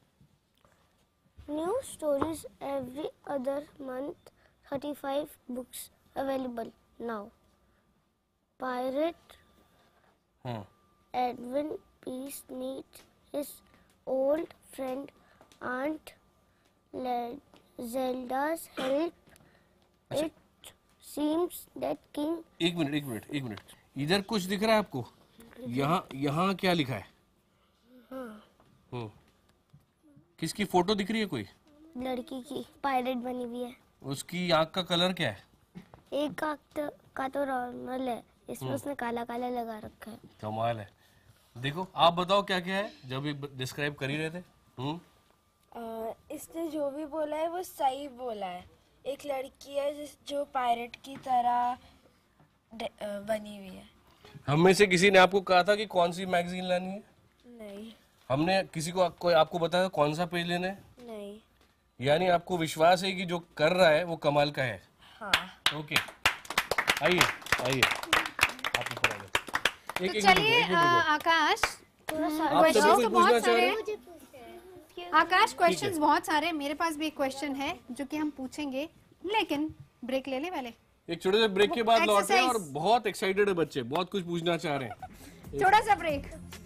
New stories every other month. thirty-five books available now. Pirate हाँ, Edwin Peace needs his old friend Aunt Le- Zelda's help. It seems that King. एक मिनट एक मिनट एक मिनट, इधर कुछ दिख रहा है आपको? यहाँ यहाँ क्या लिखा है? हाँ, हम्म, किसकी फोटो दिख रही है? कोई लड़की की पायरेट बनी हुई है। उसकी आँख का कलर क्या है? एक आँख तो, का तो नॉर्मल है, इसमें हम्म। उसने काला काला लगा रखा है। कमाल है। देखो, आप बताओ क्या क्या है, जब ये डिस्क्राइब कर ही रहे थे। हम्म, अ, इसने जो भी बोला है वो सही बोला है। एक लड़की है जिस जो पायरेट की तरह डे- अ, बनी हुई है। हम में से किसी ने आपको कहा था कि कौन सी मैगजीन लानी है? नहीं हमने किसी को कोई आपको बताया कौन सा पेज लेना है? नहीं। यानी आपको विश्वास है कि जो कर रहा है वो कमाल का है। हाँ। ओके, आइए आइए, आप ऊपर आइए। तो एक- एक मिनट चलिए रुको, एक मिनट रुको। आकाश, क्वेश्चंस तो बहुत सारे हैं आकाश, क्वेश्चंस बहुत सारे हैं। मेरे पास भी एक क्वेश्चन है जो कि हम पूछेंगे, लेकिन ब्रेक ले ले पहले। एक छोटे से ब्रेक के बाद लौटे और बहुत एक्साइटेड है बच्चे, बहुत कुछ पूछना चाह रहे हैं। थोड़ा सा break.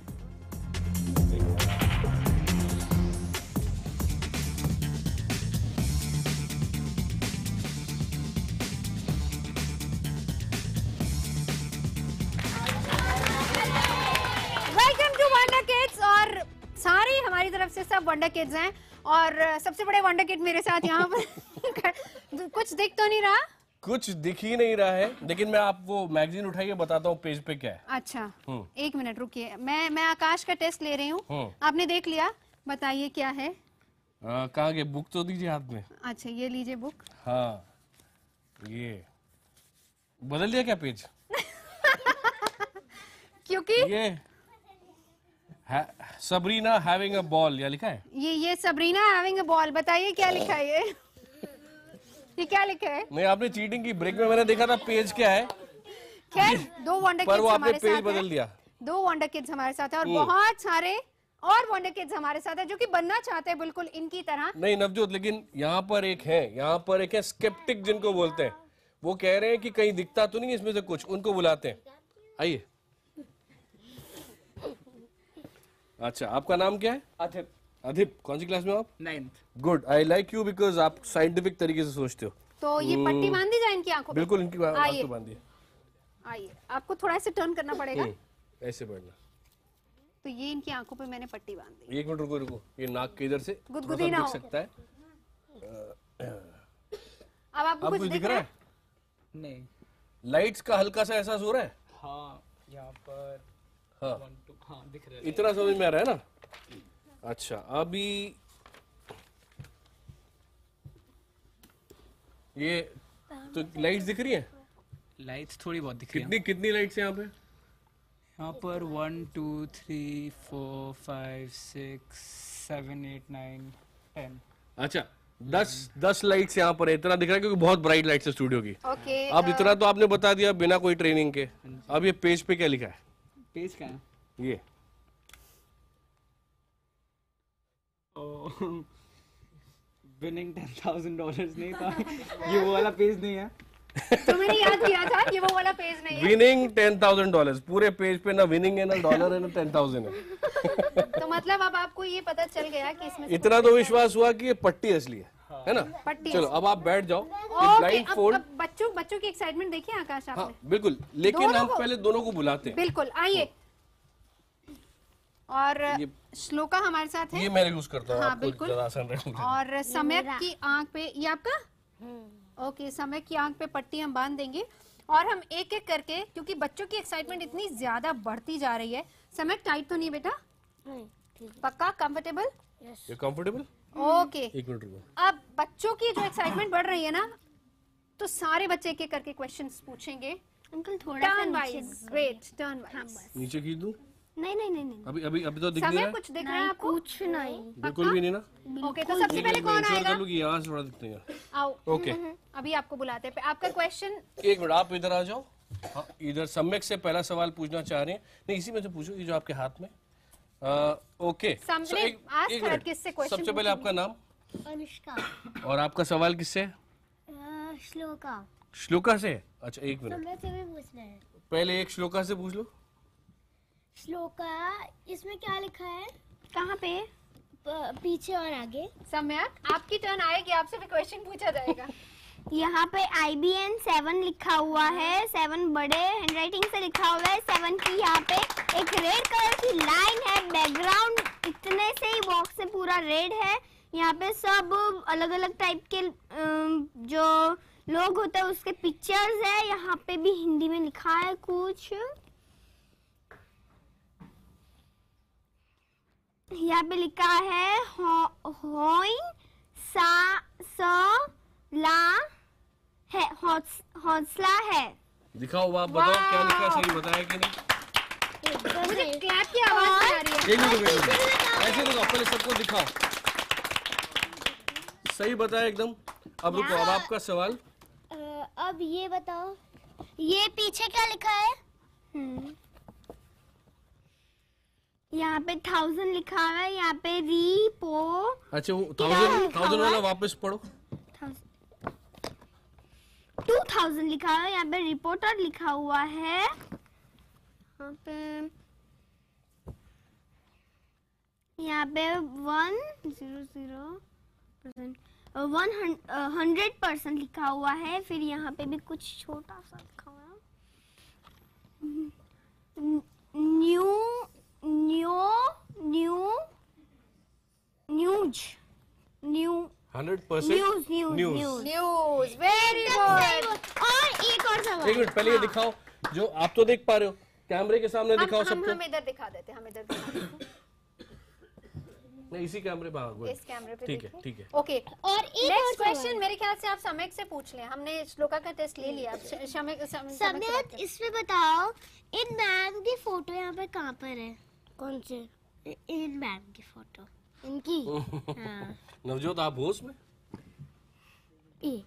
Welcome to wonder kids. और सारे हमारी तरफ से सब वंडर किड्स हैं और सबसे बड़े वंडर किड मेरे साथ यहाँ पर कुछ दिख तो नहीं रहा? कुछ दिख ही नहीं रहा है, लेकिन मैं आपको मैगजीन उठाइए बताता हूँ पेज पे क्या है। अच्छा, एक मिनट रुकिए, मैं मैं आकाश का टेस्ट ले रही हूँ। आपने देख लिया, बताइए क्या है। कहाँ गए? बुक तो दीजिए हाथ में। अच्छा, ये लीजिए बुक। हाँ, ये बदल दिया क्या पेज? क्योंकि ये सबरीना हैविंग अ बॉल या लिखा है। ये ये सबरीना हैविंग अ बॉल, बताइए क्या लिखा है ये? ये क्या लिखा है? नहीं, आपने चीटिंग की। ब्रेक में मैंने देखा था पेज क्या है। खैर, दो वंडर पर किड्स वो आपने हमारे पेज साथ बदल हैं। दिया। दो वंडर किड्स हमारे साथ हैं और बहुत सारे और वंडर किड्स हमारे साथ हैं जो कि बनना चाहते हैं बिल्कुल इनकी तरह। नहीं नवजोत, लेकिन यहाँ पर एक है, यहाँ पर एक है स्केप्टिक जिनको बोलते हैं। वो कह रहे हैं कि कहीं दिखता तो नहीं इसमें से कुछ, उनको बुलाते हैं। आइए। अच्छा, आपका नाम क्या है? अधिप। अधिप, कौन सी क्लास में हो आप? Ninth. Good, I like you because आप साइंटिफिक तरीके से सोचते हो। तो ये पट्टी बांध दी जाए इनकी आंखों पे? बिल्कुल, इनकी आंखों पे बांधिए। आइए, आपको थोड़ा ऐसे टर्न करना पड़ेगा। ऐसे बैठना। तो ये इनकी आंखों पे मैंने पट्टी बांध दी। एक मिनट रुको रुको, ये नाक के इधर से गुदगुदी ना हो सकता है। अब आपको कुछ दिख रहा है? नहीं। लाइट्स का हल्का सा एहसास हो रहा है? हाँ, यहाँ पर हाँ, हाँ दिख रहा है। इतना समझ में आ रहा है ना? अच्छा, अभी ये तो लाइट्स दिख रही हैं? लाइट्स थोड़ी बहुत दिख रही हैं। कितनी कितनी लाइट्स हैं यहाँ पे? यहाँ पर one two three four five six seven eight nine ten. अच्छा, दस दस लाइट्स यहाँ पर है। इतना दिख रहा है क्योंकि बहुत ब्राइट लाइट्स है स्टूडियो की। ओके, अब इतना तो आपने बता दिया बिना कोई ट्रेनिंग के। अब ये पेज पे क्या लिखा है? पेज क्या है? ये विनिंग टेन थाउजेंड डॉलर्स नहीं था। ये वो वाला पेज नहीं है। तो मैंने याद किया था, ये वो वाला पेज नहीं है। विनिंग टेन थाउजेंड डॉलर्स, पूरे पेज पे ना विनिंग है ना डॉलर है ना टेन थाउजेंड है। तो मतलब अब आपको ये पता चल गया कि इसमें इतना तो विश्वास हुआ कि ये पट्टी असली है, है ना? पट्टी चलो अब आप बैठ जाओ। Blindfold. बच्चों बच्चों की एक्साइटमेंट देखिए आकाश आपने। हाँ बिल्कुल, लेकिन हम पहले दोनों को बुलाते हैं। बिल्कुल, आइए। और श्लोका हमारे साथ है। ये मैं यूज करता हूँ। हाँ बिल्कुल। और सम्यक की आंख पे, ये आपका? ओके, सम्यक की आंख पे पट्टी हम बांध देंगे और हम एक एक करके, क्योंकि बच्चों की एक्साइटमेंट इतनी ज्यादा बढ़ती जा रही है। सम्यक टाइट तो नहीं बेटा? पक्का कंफर्टेबल? ये कंफर्टेबल? ओके, एक मिनट रुको। अब बच्चों की जो एक्साइटमेंट बढ़ रही है ना, तो सारे बच्चे एक एक करके क्वेश्चंस पूछेंगे। अंकल थोड़ा turn wise, wait, turn wise. नीचे खींच दूं? नहीं नहीं नहीं नहीं। अभी अभी अभी तो दिख नहीं रहा है। कुछ दिख रहा है आपको? कुछ नहीं। बिल्कुल भी नहीं ना? ओके, तो सबसे पहले कौन आएगा? यहाँ से थोड़ा दिखते हैं। आओ। ओके, अभी आपको बुलाते हैं। आपका क्वेश्चन? एक मिनट, आप इधर आ जाओ। हाँ, इधर सम्यक से पहला सवाल पूछना चाह रहे हैं। नहीं, इसी में से पूछो, ये जो आपके हाथ में। ओके, सबसे पहले आपका नाम? अनुष्का। और आपका सवाल किससे? श्लोका। श्लोका से? अच्छा, एक मिनट, सम्यक से भी पूछना है। पहले एक श्लोका से पूछ लो। श्लोका, इसमें क्या लिखा है? कहाँ पे? पीछे और आगे। सम्यक, आपकी टर्न आएगी, आपसे भी क्वेश्चन पूछा जाएगा। यहाँ पे आई बी एन सेवन लिखा हुआ है, सेवन बड़े हैंडराइटिंग से लिखा हुआ है। सेवन की यहाँ पे एक रेड कलर की लाइन है। बैकग्राउंड इतने से ही बॉक्स से पूरा रेड है। यहाँ पे सब अलग अलग टाइप के जो लोग होते हैं उसके पिक्चर्स है। यहाँ पे भी हिंदी में लिखा है कुछ। यहाँ पे लिखा है होइन सा सा ला है, हौसला है। दिखाओ, आप बताओ क्या लिखा, सही बताया कि नहीं? मुझे क्लैप की आवाज आ रही है। एक मिनट, ऐसे दिखाओ, पहले सबको दिखाओ। सही बताया एकदम। अब रुको, अब आपका सवाल। अब ये बताओ, ये पीछे क्या लिखा है? यहाँ पे थाउजेंड लिखा हुआ है, यहाँ पे री पो। अच्छा वो थाउजेंड थाउजेंड वाला वापस पढ़ो। टू थाउजेंड लिखा हुआ है, यहाँ पे रिपोर्टर लिखा हुआ है, यहाँ पे यहाँ पे one zero zero percent one hundred percent लिखा हुआ है। फिर यहाँ पे भी कुछ छोटा सा लिखा हुआ है, new new new news new hundred percent news news news news very good. और एक और सवाल। एक मिनट पहले ये दिखाओ जो आप तो देख पा रहे हो, कैमरे के सामने दिखाओ हम, सबको। हम इधर दिखा देते हैं, हम इधर दिखा देते हैं। नहीं इसी कैमरे पे हाँ, इस कैमरे पे ठीक है ठीक है। ओके और नेक्स्ट क्वेश्चन मेरे ख्याल से आप सम्यक से पूछ लें। हमने श्लोका का टेस्ट ले लिया। सम्यक इसमें बताओ, इन मैम की फोटो यहाँ पे कहाँ पर है? कौन से? इन मैम की फोटो इनकी। हाँ। नवजोत आप हो उसमें? ये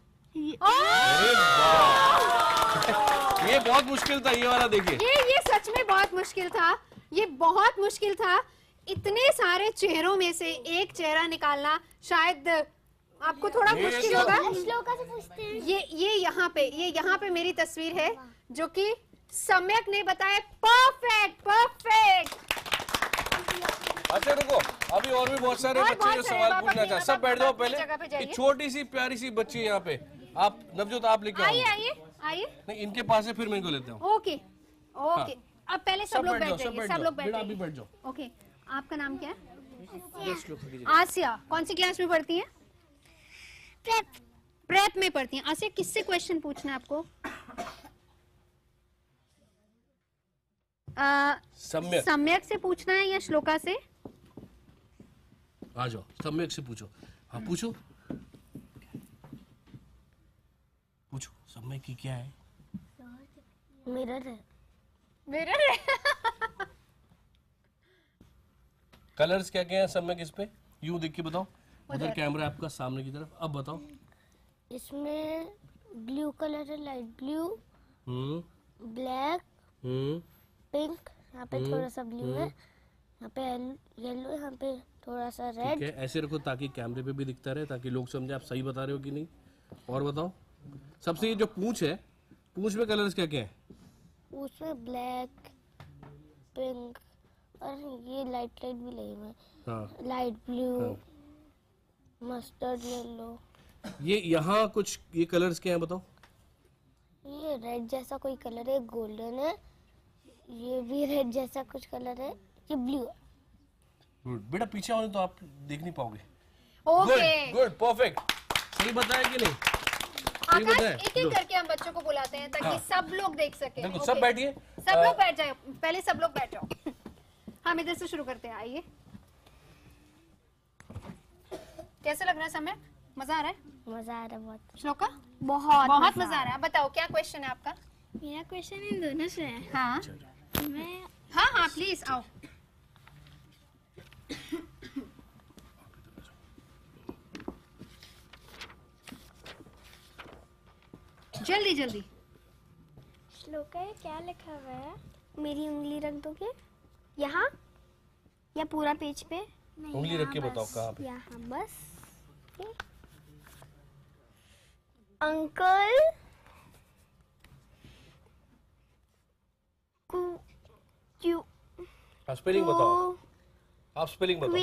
ये बहुत मुश्किल था ये वाला, देखिए ये ये सच में बहुत मुश्किल था, ये बहुत मुश्किल था। इतने सारे चेहरों में से एक चेहरा निकालना शायद आपको थोड़ा मुश्किल होगा। श्लोका से पूछते हैं। ये ये यहाँ पे ये यहाँ पे मेरी तस्वीर है जो कि सम्यक ने बताया। Perfect perfect. अच्छा रुको, अभी और भी बहुत सारे और बच्चे बहुत जो सारे, सवाल आप पूछना अपनी- चाहते, आप सब बैठ जाओ अपनी जगह पे पहले। जाइए। ये छोटी सी प्यारी सी बच्ची है यहाँ पे, आप नवजोत आप लेके आइए आओ। आइए आइए। नहीं इनके पास है, फिर मैं इनको लेता हूँ। ओके ओके अब पहले सब लोग बैठ जाइए, सब लोग बैठ आप भी जाइए। बैठ जाओ। ओके आपका नाम क्या है? आसिया। कौन सी क्लास में पढ़ती हैं? प्रेप प्रेप में पढ़ती हैं। आसिया किससे क्वेश्चन पूछना है आपको? आ, सम्यक सम्यक से पूछना है या श्लोका से? आ जाओ, सम्यक से पूछो। हाँ पूछो पूछो सम्यक की क्या है? मिरर है। मिरर है। कलर्स क्या क्या है सम्यक इस पे? यूं देख के बताओ। उधर कैमरा आपका सामने की तरफ। अब बताओ। इसमें ब्लू कलर है, light blue, hmm black, hmm pink, यहाँ पे हम्म, थोड़ा सा ब्लू है, यहाँ पे येलो, यहाँ पे थोड़ा सा ठीक रेड। है, ऐसे रखो ताकि कैमरे पे भी दिखता रहे, ताकि लोग समझे आप सही बता रहे हो कि नहीं। और बताओ सबसे ये जो पूंछ है, पूंछ में कलर्स क्या क्या है? उसमें ब्लैक, पिंक और ये लाइट लाइट भी लगी हुई है। हाँ लाइट ब्लू, हाँ। Mustard yellow. ये यहाँ कुछ ये कलर्स क्या है बताओ? ये रेड जैसा कोई कलर है, गोल्डन है। ये भी रेड जैसा कुछ कलर है, ये ब्लू है। गुड बेटा, पीछे आओ तो आप देख नहीं पाओगे। Okay good perfect. सही बताया कि नहीं? सही आकाश बताया? एक एक करके हम बच्चों को बुलाते हैं ताकि हाँ। सब लोग देख सकें। देखो ओके। सब बैठिए। सब लोग आ, बैठ जाओ, पहले सब लोग बैठ जाओ। हम इधर से शुरू करते हैं, आइए। कैसे लग रहा है समय? मजा आ रहा है? मजा आ रहा है बहुत। श्लोका? बहुत बहुत मजा आ रहा है। बताओ क्या क्वेश्चन है आपका? मेरा क्वेश्चन इन दोनों से है। हाँ मैं हाँ हाँ प्लीज आओ। जल्दी जल्दी। श्लोका ये क्या लिखा हुआ है? मेरी उंगली रख दोगे यहाँ या पूरा पेज पे? उंगली रख के बताओ कहाँ पे। यहाँ बस। अंकल क्यू आप स्पेलिंग बताओ। आप स्पेलिंग बताओ।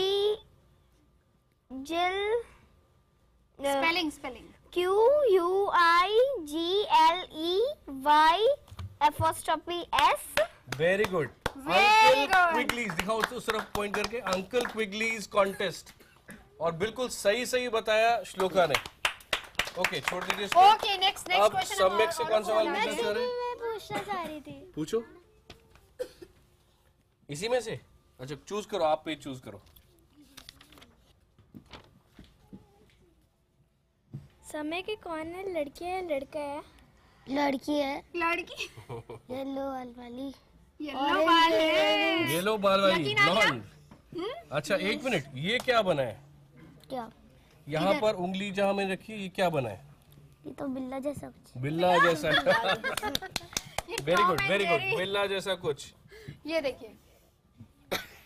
जिल spelling spelling Q U I G L E Y apostrophe S। Very good. Very good. Quigley's दिखाओ उस तरफ पॉइंट करके। Uncle Quigley's contest. और बिल्कुल सही सही बताया श्लोका ने। ओके छोड़ दीजिए इसको। ओके नेक्स्ट नेक्स्ट अब क्वेश्चन। सम्यक से कौन सवाल पूछना चाह रहे हैं? मैं पूछना चाह रही थी। पूछो। इसी में से? अच्छा चूज करो, आप पेज चूज करो। समय के कौन है, लड़की है लड़का है? लड़की है। लड़की येलो वाली। येलो बाल है। येलो बाल वाली यकीन आ गया? ब्लॉन्ड। अच्छा एक मिनट, ये क्या बना है? क्या? यहाँ पर उंगली जहाँ मैंने रखी है, ये क्या बना है? ये तो बिल्ला जैसा कुछ। बिल्ला जैसा। वेरी गुड वेरी गुड, बिल्ला जैसा कुछ। ये देखिए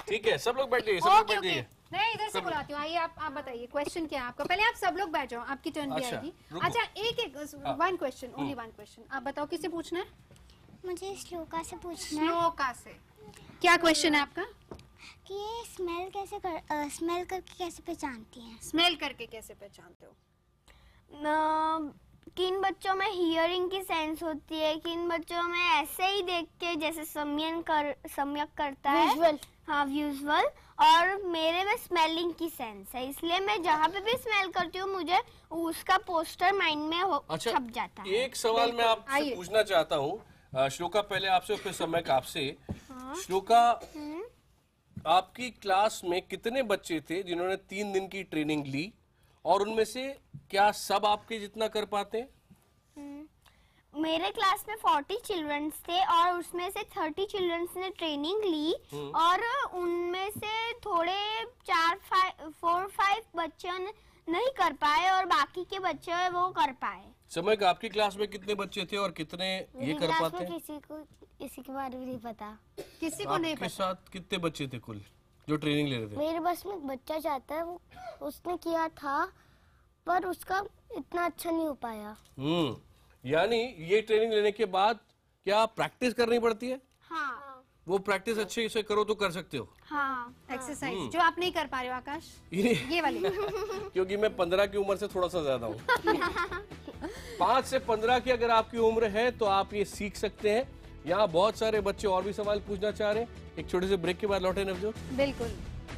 ठीक है, सब लोग बैठ जाइए, सब लोग ओके बैठ ओके जाइए। मैं इधर से बुलाती हूँ। आइए आप आप बताइए क्वेश्चन क्या है आपका। पहले आप सब लोग बैठ जाओ, आपकी टर्न भी अच्छा, आएगी। रुको। अच्छा एक एक one question, only one question. आप बताओ किससे पूछना है? मुझे श्लोका से पूछना है। श्लोका से क्या क्वेश्चन है आपका? कि ये स्मेल कैसे कर स्मेल करके कैसे पहचानती हैं? स्मेल करके कैसे पहचानते हो? न- किन बच्चों में हियरिंग की सेंस होती है, किन बच्चों में ऐसे ही देख के जैसे सम्यन कर सम्यक करता है, Visual. हाँ विजुअल, और मेरे में स्मेलिंग की सेंस है, इसलिए मैं जहाँ पे भी स्मेल करती हूँ मुझे उसका पोस्टर माइंड में हो, अच्छा, छप जाता है। एक सवाल मैं आपसे पूछना चाहता हूँ, अ, श्लोका पहले आपसे फिर समय आपसे। श्लोका, आपकी क्लास में कितने बच्चे थे जिन्होंने तीन दिन की ट्रेनिंग ली, और उनमें से क्या सब आपके जितना कर पाते हैं? मेरे क्लास में चालीस चिल्ड्रंस थे और उसमें से तीस चिल्ड्रंस ने ट्रेनिंग ली, और उनमें से थोड़े चार फाइव फोर फाइव बच्चे नहीं कर पाए और बाकी के बच्चे वो कर पाए। समय का आपकी क्लास में कितने बच्चे थे और कितने ये कर पाते हैं? किसी को किसी के बारे में नहीं पता। किसी को नहीं आपके पता। साथ कितने बच्चे थे कुल जो ट्रेनिंग ले रहे थे? मेरे बस में एक बच्चा जाता है, वो उसने किया था पर उसका इतना अच्छा नहीं हो पाया। हम्म, यानी ये ट्रेनिंग लेने के बाद क्या प्रैक्टिस करनी पड़ती है? हाँ। वो प्रैक्टिस अच्छे से करो तो कर सकते हो। हाँ, एक्सरसाइज हम्म। जो आप नहीं कर पा रहे हो आकाश, ये ये वाली। क्योंकि मैं पंद्रह की उम्र से थोड़ा सा ज्यादा हूँ। पाँच से पंद्रह की अगर आपकी उम्र है तो आप ये सीख सकते हैं। यहाँ बहुत सारे बच्चे और भी सवाल पूछना चाह रहे हैं। एक छोटे से ब्रेक के बाद लौटे नवजोत। बिल्कुल।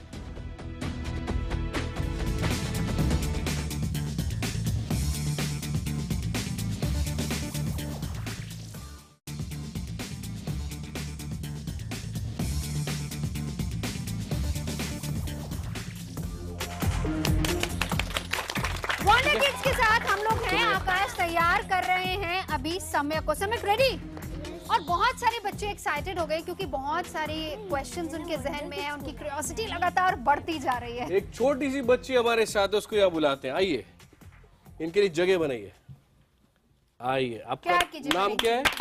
वंडर किड्स के साथ हम लोग हैं। आकाश तैयार कर रहे हैं अभी समय को। समय रेडी? और बहुत सारे बच्चे एक्साइटेड हो गए क्योंकि बहुत सारे क्वेश्चंस उनके जहन में है, उनकी क्यूरियोसिटी लगातार बढ़ती जा रही है। एक छोटी सी बच्ची हमारे साथ है, उसको यहाँ बुलाते हैं। आइए, इनके लिए जगह बनाइए। आइए, आपका नाम क्या है?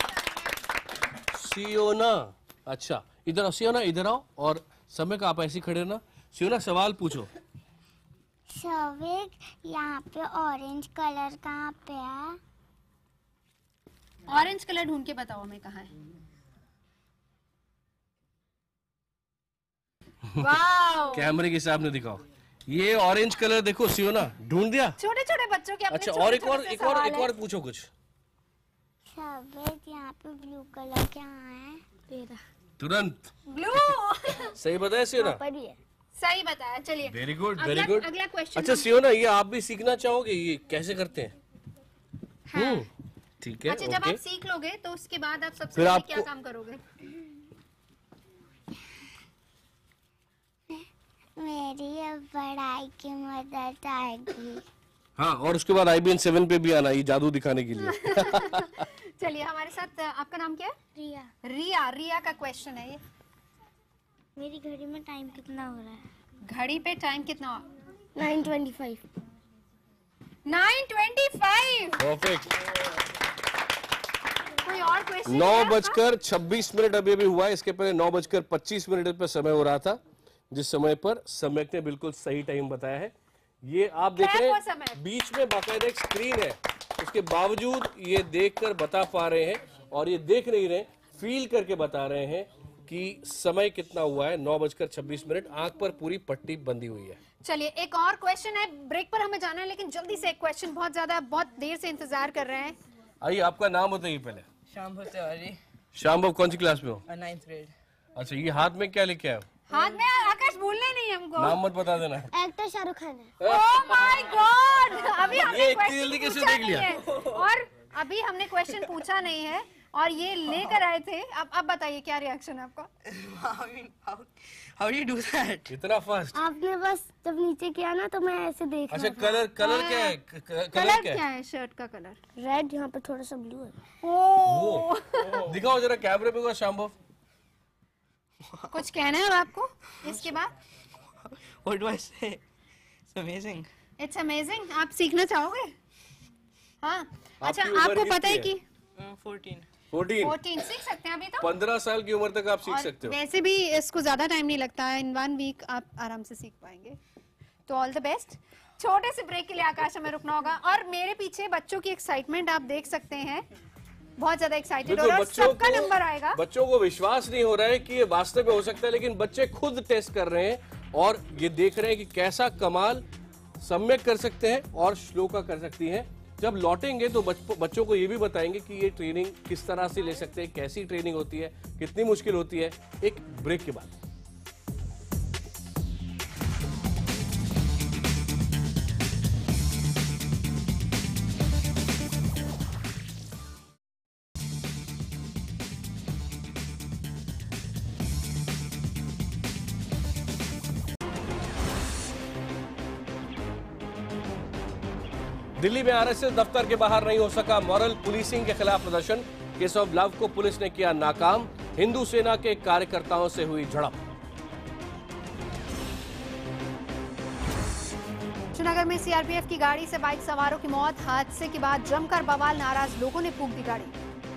सियोना। अच्छा, इधर आओ सियोना, इधर आओ। और समय का आप ऐसे खड़े ना। सियोना, सवाल पूछो। सवेग, यहाँ पे ऑरेंज कलर कहाँ पे है? ऑरेंज कलर ढूंढ के बताओ हमें कहाँ है। वाओ, कैमरे के सामने दिखाओ। ये ऑरेंज कलर देखो सियोना, ढूंढ दिया? छोटे छोटे बच्चों के अपने अच्छा, छोटे और एक छोटे और से एक और सवाल एक है। और पूछो कुछ। सवेग, यहाँ पे ब्लू कलर कहाँ है? तेरा तुरंत ब्लू। सही बताया सियोना? पर ही है। सही बताया। चलिए, वेरी गुड, अगला- वेरी गुड। अगला क्वेश्चन। अच्छा सियोना, ये आप भी सीखना चाहोगे ये कैसे करते हैं? हाँ। हम्म, ठीक है, अच्छा, जब ओके। आप सीख लोगे तो उसके बाद आप सबसे फिर पहले आपको- क्या काम करोगे? मेरी अब पढ़ाई की मदद आएगी। हाँ, और उसके बाद आई बी एन सेवन पे भी आना, ये जादू दिखाने के लिए। चलिए, हमारे साथ आपका नाम क्या है? रिया। रिया। रिया का क्वेश्चन है ये। मेरी घड़ी में टाइम कितना हो रहा है? घड़ी पे टाइम कितना? Nine twenty five. Nine twenty five. Perfect. कोई और क्वेश्चन? नौ बजकर छब्बीस मिनट अभी अभी हुआ है। इसके पहले नौ बजकर पच्चीस मिनट पर समय हो रहा था, जिस समय पर समय ने बिल्कुल सही टाइम बताया है। ये आप देख रहे हैं, बीच में बाकायदा एक स्क्रीन है, उसके बावजूद ये देखकर बता पा रहे हैं, और ये देख नहीं रहे, फील करके बता रहे हैं कि समय कितना हुआ है। नौ बजकर छब्बीस मिनट, आंख पर पूरी पट्टी बंधी हुई है। चलिए, एक और क्वेश्चन है। ब्रेक पर हमें जाना है, लेकिन जल्दी से एक क्वेश्चन, बहुत ज्यादा बहुत देर से इंतजार कर रहे हैं। आइए, आपका नाम बताइए पहले। शाम तिवारी। श्याम बाबू, कौन सी क्लास में हो? Ninth grade. अच्छा, ये हाथ में क्या लेके आए हो? हाथ में आकाश भूलने नहीं हमको। नाम मत बता देना। एक्टर शाहरुख खान है। ओह माय गॉड, अभी हमने ये इतनी क्वेश्चन जल्दी कैसे पूछा देख लिया? नहीं है। और अभी हमने क्वेश्चन पूछा नहीं है और ये लेकर आए थे। अब अब बताइए क्या रिएक्शन है आपका? How do you do that? इतना फास्ट? आपने बस जब नीचे किया ना तो मैं ऐसे देख अच्छा, रहा था। कलर कलर क्या है? क- क- कलर क्या है शर्ट का? कलर रेड, यहाँ पे थोड़ा सा ब्लू है। ओह, दिखाओ जरा कैमरे पे को शाम बाबू। कुछ कहना है अब आपको इसके बाद? What do I say? It's amazing. It's amazing. आप सीखना चाहोगे? हाँ। अच्छा, आपकी उम्र आपको कितनी पता है है? कि Uh, fourteen. फोर्टीन फोर्टीन सीख सकते हैं अभी तो। पंद्रह साल की उम्र तक आप सीख सकते हो। वैसे भी इसको ज्यादा टाइम नहीं लगता है, इन वन वीक आप आराम से सीख पाएंगे। तो ऑल द बेस्ट। छोटे से ब्रेक के लिए आकाश हमें रुकना होगा और मेरे पीछे बच्चों की एक्साइटमेंट आप देख सकते हैं, बहुत ज्यादा एक्साइटेड हो रहा है, सबका नंबर आएगा। बच्चों को विश्वास नहीं हो रहा है कि ये वास्तव में हो सकता है, लेकिन बच्चे खुद टेस्ट कर रहे हैं और ये देख रहे हैं कि कैसा कमाल सम्यक कर सकते हैं और श्लोका कर सकती हैं। जब लौटेंगे तो बच्चों को ये भी बताएंगे कि ये ट्रेनिंग किस तरह से ले सकते हैं, कैसी ट्रेनिंग होती है, कितनी मुश्किल होती है, एक ब्रेक के बाद। दिल्ली में आरएसएस दफ्तर के बाहर नहीं हो सका मॉरल पुलिसिंग के खिलाफ प्रदर्शन। केस ऑफ लव को पुलिस ने किया नाकाम। हिंदू सेना के कार्यकर्ताओं से हुई झड़प। श्रीनगर में सीआरपीएफ की गाड़ी से बाइक सवारों की मौत। हादसे के बाद जमकर बवाल, नाराज लोगों ने फूंक दी गाड़ी।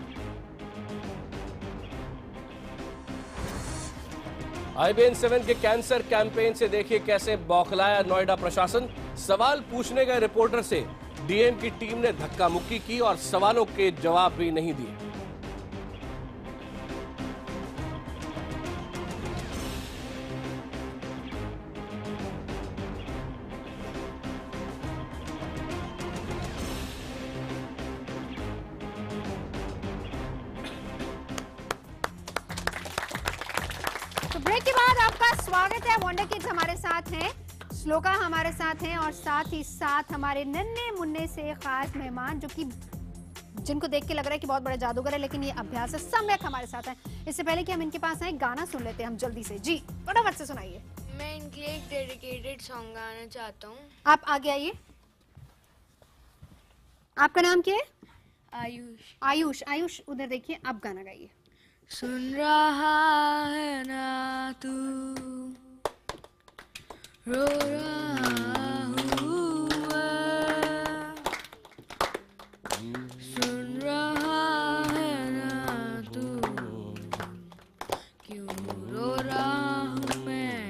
आईबीएन सेवन के कैंसर कैंपेन से देखिए कैसे बौखलाया नोएडा प्रशासन। सवाल पूछने गए रिपोर्टर से डीएम की टीम ने धक्का मुक्की की और सवालों के जवाब भी नहीं दिए। तो ब्रेक के बाद आपका स्वागत है। वंडर किड्स हमारे साथ हैं, श्लोका हमारे साथ हैं और साथ ही साथ हमारे नन्हे मुन्ने से खास मेहमान जो कि जिनको देख के लग रहा है कि बहुत बड़े जादूगर है, लेकिन ये अभ्यास है। सम्यक हमारे साथ हैं। इससे पहले कि हम इनके पास आए, गाना सुन लेते हैं हम जल्दी से। जी फटाफट से सुनाइए। मैं इनके लिए एक डेडिकेटेड सॉन्ग गाना चाहता हूँ। आप आगे आइए। आपका नाम क्या है? आयुष। आयुष आयुष उधर देखिए, आप गाना गाइए। सुन रहा है ना तू, रो रहा हूँ मैं, सुन रहा है ना तू, क्यों रो रहा हूँ मैं।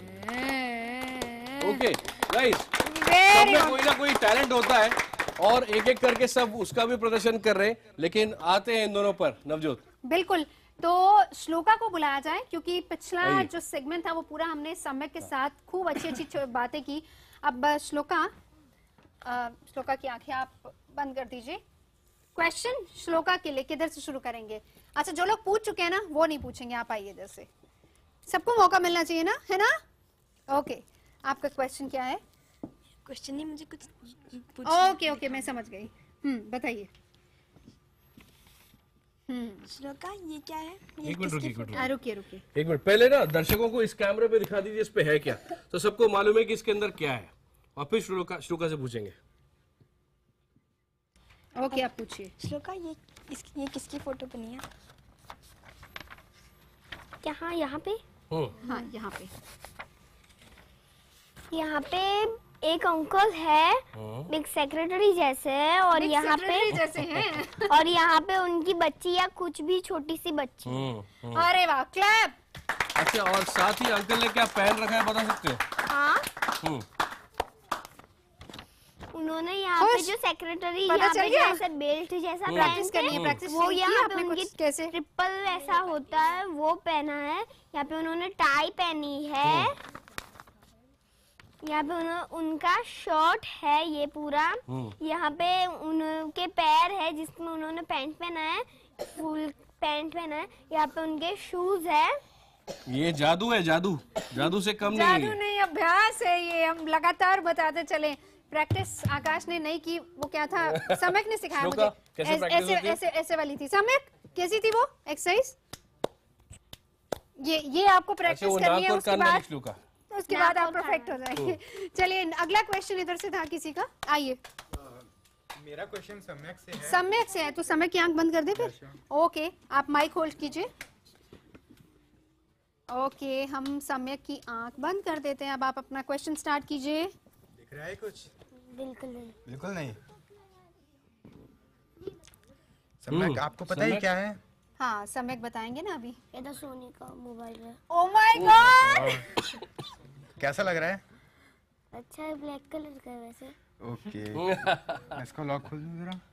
ओके गाइस, सब में कोई ना कोई टैलेंट होता है और एक एक करके सब उसका भी प्रदर्शन कर रहे हैं, लेकिन आते हैं इन दोनों पर। नवजोत बिल्कुल, तो श्लोका को बुलाया जाए क्योंकि पिछला जो सेगमेंट था वो पूरा हमने सम्यक के साथ खूब अच्छी अच्छी बातें की। अब श्लोका श्लोका की आंखें आप बंद कर दीजिए। क्वेश्चन श्लोका के लिए किधर से शुरू करेंगे? अच्छा, जो लोग पूछ चुके हैं ना वो नहीं पूछेंगे, आप आइए इधर से, सबको मौका मिलना चाहिए ना, है ना? ओके, आपका क्वेश्चन क्या है? क्वेश्चन नहीं, मुझे कुछ ओके ओके मैं समझ गई। हम्म बताइए। श्लोका ये क्या है? एक मिनट रुकिए रुकिए रुकिए एक मिनट, पहले ना दर्शकों को इस कैमरे पे दिखा दीजिए इस पे है क्या, तो सबको मालूम है कि इसके अंदर क्या है, और फिर श्लोका श्लोका से पूछेंगे। ओके आप पूछिए। श्लोका ये इस, ये किसकी फोटो बनी है? यहाँ यहाँ पे हाँ यहाँ पे यहाँ पे एक अंकल है, एक सेक्रेटरी जैसे है, और यहाँ पे जैसे हैं और यहाँ पे उनकी बच्ची या कुछ भी छोटी सी बच्ची। अरे वाह, क्लैप। अच्छा, और साथ ही अंकल ने क्या पहन रखा है बता सकते हो? हाँ, उन्होंने यहाँ पे जो सेक्रेटरी यहाँ पे जो ऐसा बेल्ट जैसा प्रैक्टिस करनी है, प्रैक्टिस वो यहाँ पे उनकी कैसे ट्रिपल ऐसा होता है वो पहना है। यहाँ पे उन्होंने टाई पहनी है, यहाँ पे उनका शर्ट है ये पूरा, यहाँ पे उनके पैर है जिसमें उन्होंने पैंट पहना है, फुल पैंट पहना है, यहाँ पे उनके शूज है। ये जादू है, जादू जादू से कम नहीं है। जादू नहीं, अभ्यास है ये, हम लगातार बताते चले। प्रैक्टिस आकाश ने नहीं की, वो क्या था सम्यक ने सिखाया मुझे। कैसे ऐसे ऐसे ऐसे वाली थी। सम्यक कैसी थी वो एक्सरसाइज? ये ये आपको प्रैक्टिस करनी है, उसके बाद उसके बाद आप परफेक्ट हो जाएंगे। चलिए अगला क्वेश्चन इधर से था किसी का, आइए। मेरा क्वेश्चन सम्यक से है। सम्यक से है तो सम्यक की आंख बंद कर दे फिर। ओके, आप माइक होल्ड कीजिए। ओके, हम सम्यक की आंख बंद कर देते हैं। अब आप अपना क्वेश्चन स्टार्ट कीजिए। दिख रहा है कुछ? बिल्कुल नहीं। बिल्कुल नहीं। सम्यक आपको पता है क्या है? हाँ सम्यक बताएंगे ना अभी। ये तो सोनी का मोबाइल है। ओ माय गॉड, कैसा लग रहा है? अच्छा है, ब्लैक कलर का है वैसे। ओके इसको लॉक खोल दूं जरा।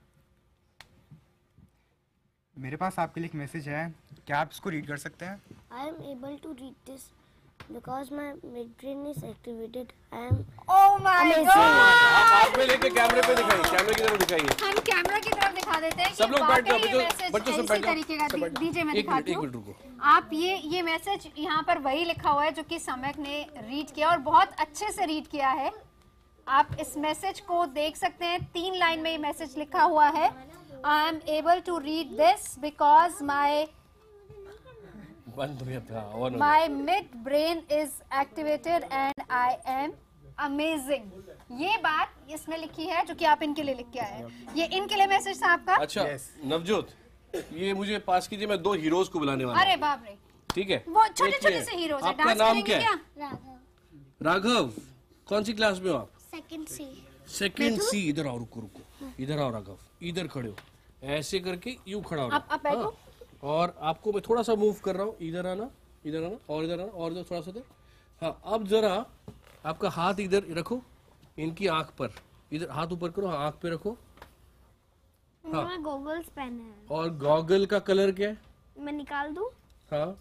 मेरे पास आपके लिए एक मैसेज है, क्या आप इसको रीड कर सकते हैं? I am able to read this because my midbrain is activated. I am oh my god। आप आप में लेके कैमरे पे दिखाइए, कैमरे की तरफ दिखाइए। हम कैमरा की तरफ दिखा देते हैं। सब लोग बैठ जाओ, बच्चों बच्चों बच्चों सब बैठ जाओ। दीजिए मैं एक मिनट दिखाती एक मिनट हूँ। रुको। आप ये ये मैसेज यहाँ पर वही लिखा हुआ है जो कि सम्यक ने रीड किया और बहुत अच्छे से रीड किया है। आप इस मैसेज को देख सकते हैं, तीन लाइन में ये मैसेज लिखा हुआ है। I am able to read this because my my midbrain is activated and I am amazing। ये बात इसमें लिखी है जो कि आप इनके लिए लिख के आए हैं। ये इनके लिए मैसेज था आपका। अच्छा नवजोत, ये मुझे पास कीजिए, मैं दो हीरोज को बुलाने वाला हूं। अरे बाप रे, ठीक है, वो छोटे छोटे से हीरोज हैं। आपका नाम क्या है? राघव। कौन सी क्लास में हो आप? Second C. Second C. इधर आओ, रुको रुको, इधर आओ राघव, इधर खड़े हो, ऐसे करके यूं खड़ा हो। आप आप बैठो। हाँ? और आपको मैं थोड़ा सा मूव कर रहा हूँ, इधर आना, इधर आना, और इधर आना, और इधर थोड़ा सा इधर। हाँ अब जरा आपका हाथ इधर रखो, इनकी आंख पर, इधर हाथ ऊपर करो, आंख पे रखो। हाँ गॉगल्स पहने हैं। और गॉगल का कलर क्या है? मैं निकाल दूं? हाँ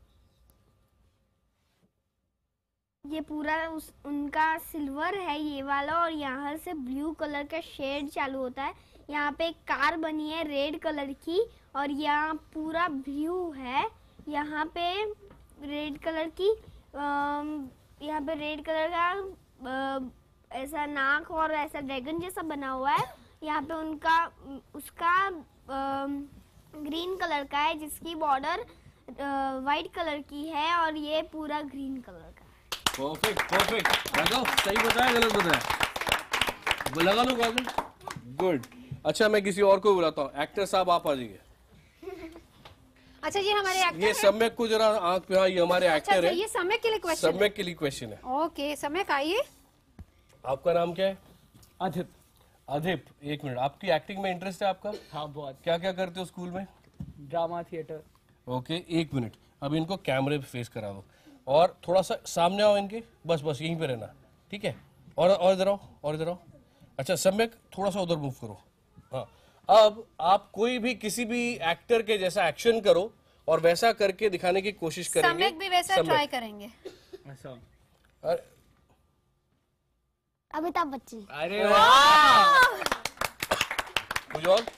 ये पूरा उस उनका सिल्वर है ये वाला, और यहाँ से ब्लू कलर का शेड चालू होता है। यहाँ पे एक कार बनी है रेड कलर की, और यहाँ पूरा ब्लू है। यहाँ पे रेड कलर की यहाँ पे रेड कलर का ऐसा नाक और ऐसा ड्रैगन जैसा बना हुआ है। यहाँ पे उनका उसका ग्रीन कलर का है, जिसकी बॉर्डर वाइट कलर की है, और ये पूरा ग्रीन कलर का है। Perfect perfect. राघव सही बताया गलत बताया? लगा लो गॉगल। गुड। अच्छा मैं किसी और को बुलाता हूँ। एक्टर साहब आप आ जाइए। अच्छा ये हमारे एक्टर ये सम्यक को जरा आंख पे। हाँ ये हमारे अच्छा, एक्टर अच्छा, है। ये सम्यक के लिए क्वेश्चन सम्यक के लिए क्वेश्चन है। ओके सम्यक आइए। आपका नाम क्या है? अधिप। अधिप, एक मिनट, आपकी एक्टिंग में इंटरेस्ट है आपका? हाँ बहुत। क्या क्या करते हो स्कूल में? Drama theatre. ओके एक मिनट, अब इनको कैमरे पे फेस करा दो और थोड़ा सा सामने आओ इनके, बस बस यहीं पे रहना, ठीक है? और और इधर आओ, और इधर आओ। अच्छा सम्यक थोड़ा सा उधर मूव करो। हाँ अब आप कोई भी किसी भी एक्टर के जैसा एक्शन करो और वैसा करके दिखाने की कोशिश करेंगे। सम्यक भी वैसा ट्राई करेंगे। ऐसा। अमिताभ बच्चन। अरे वाह। कुछ और?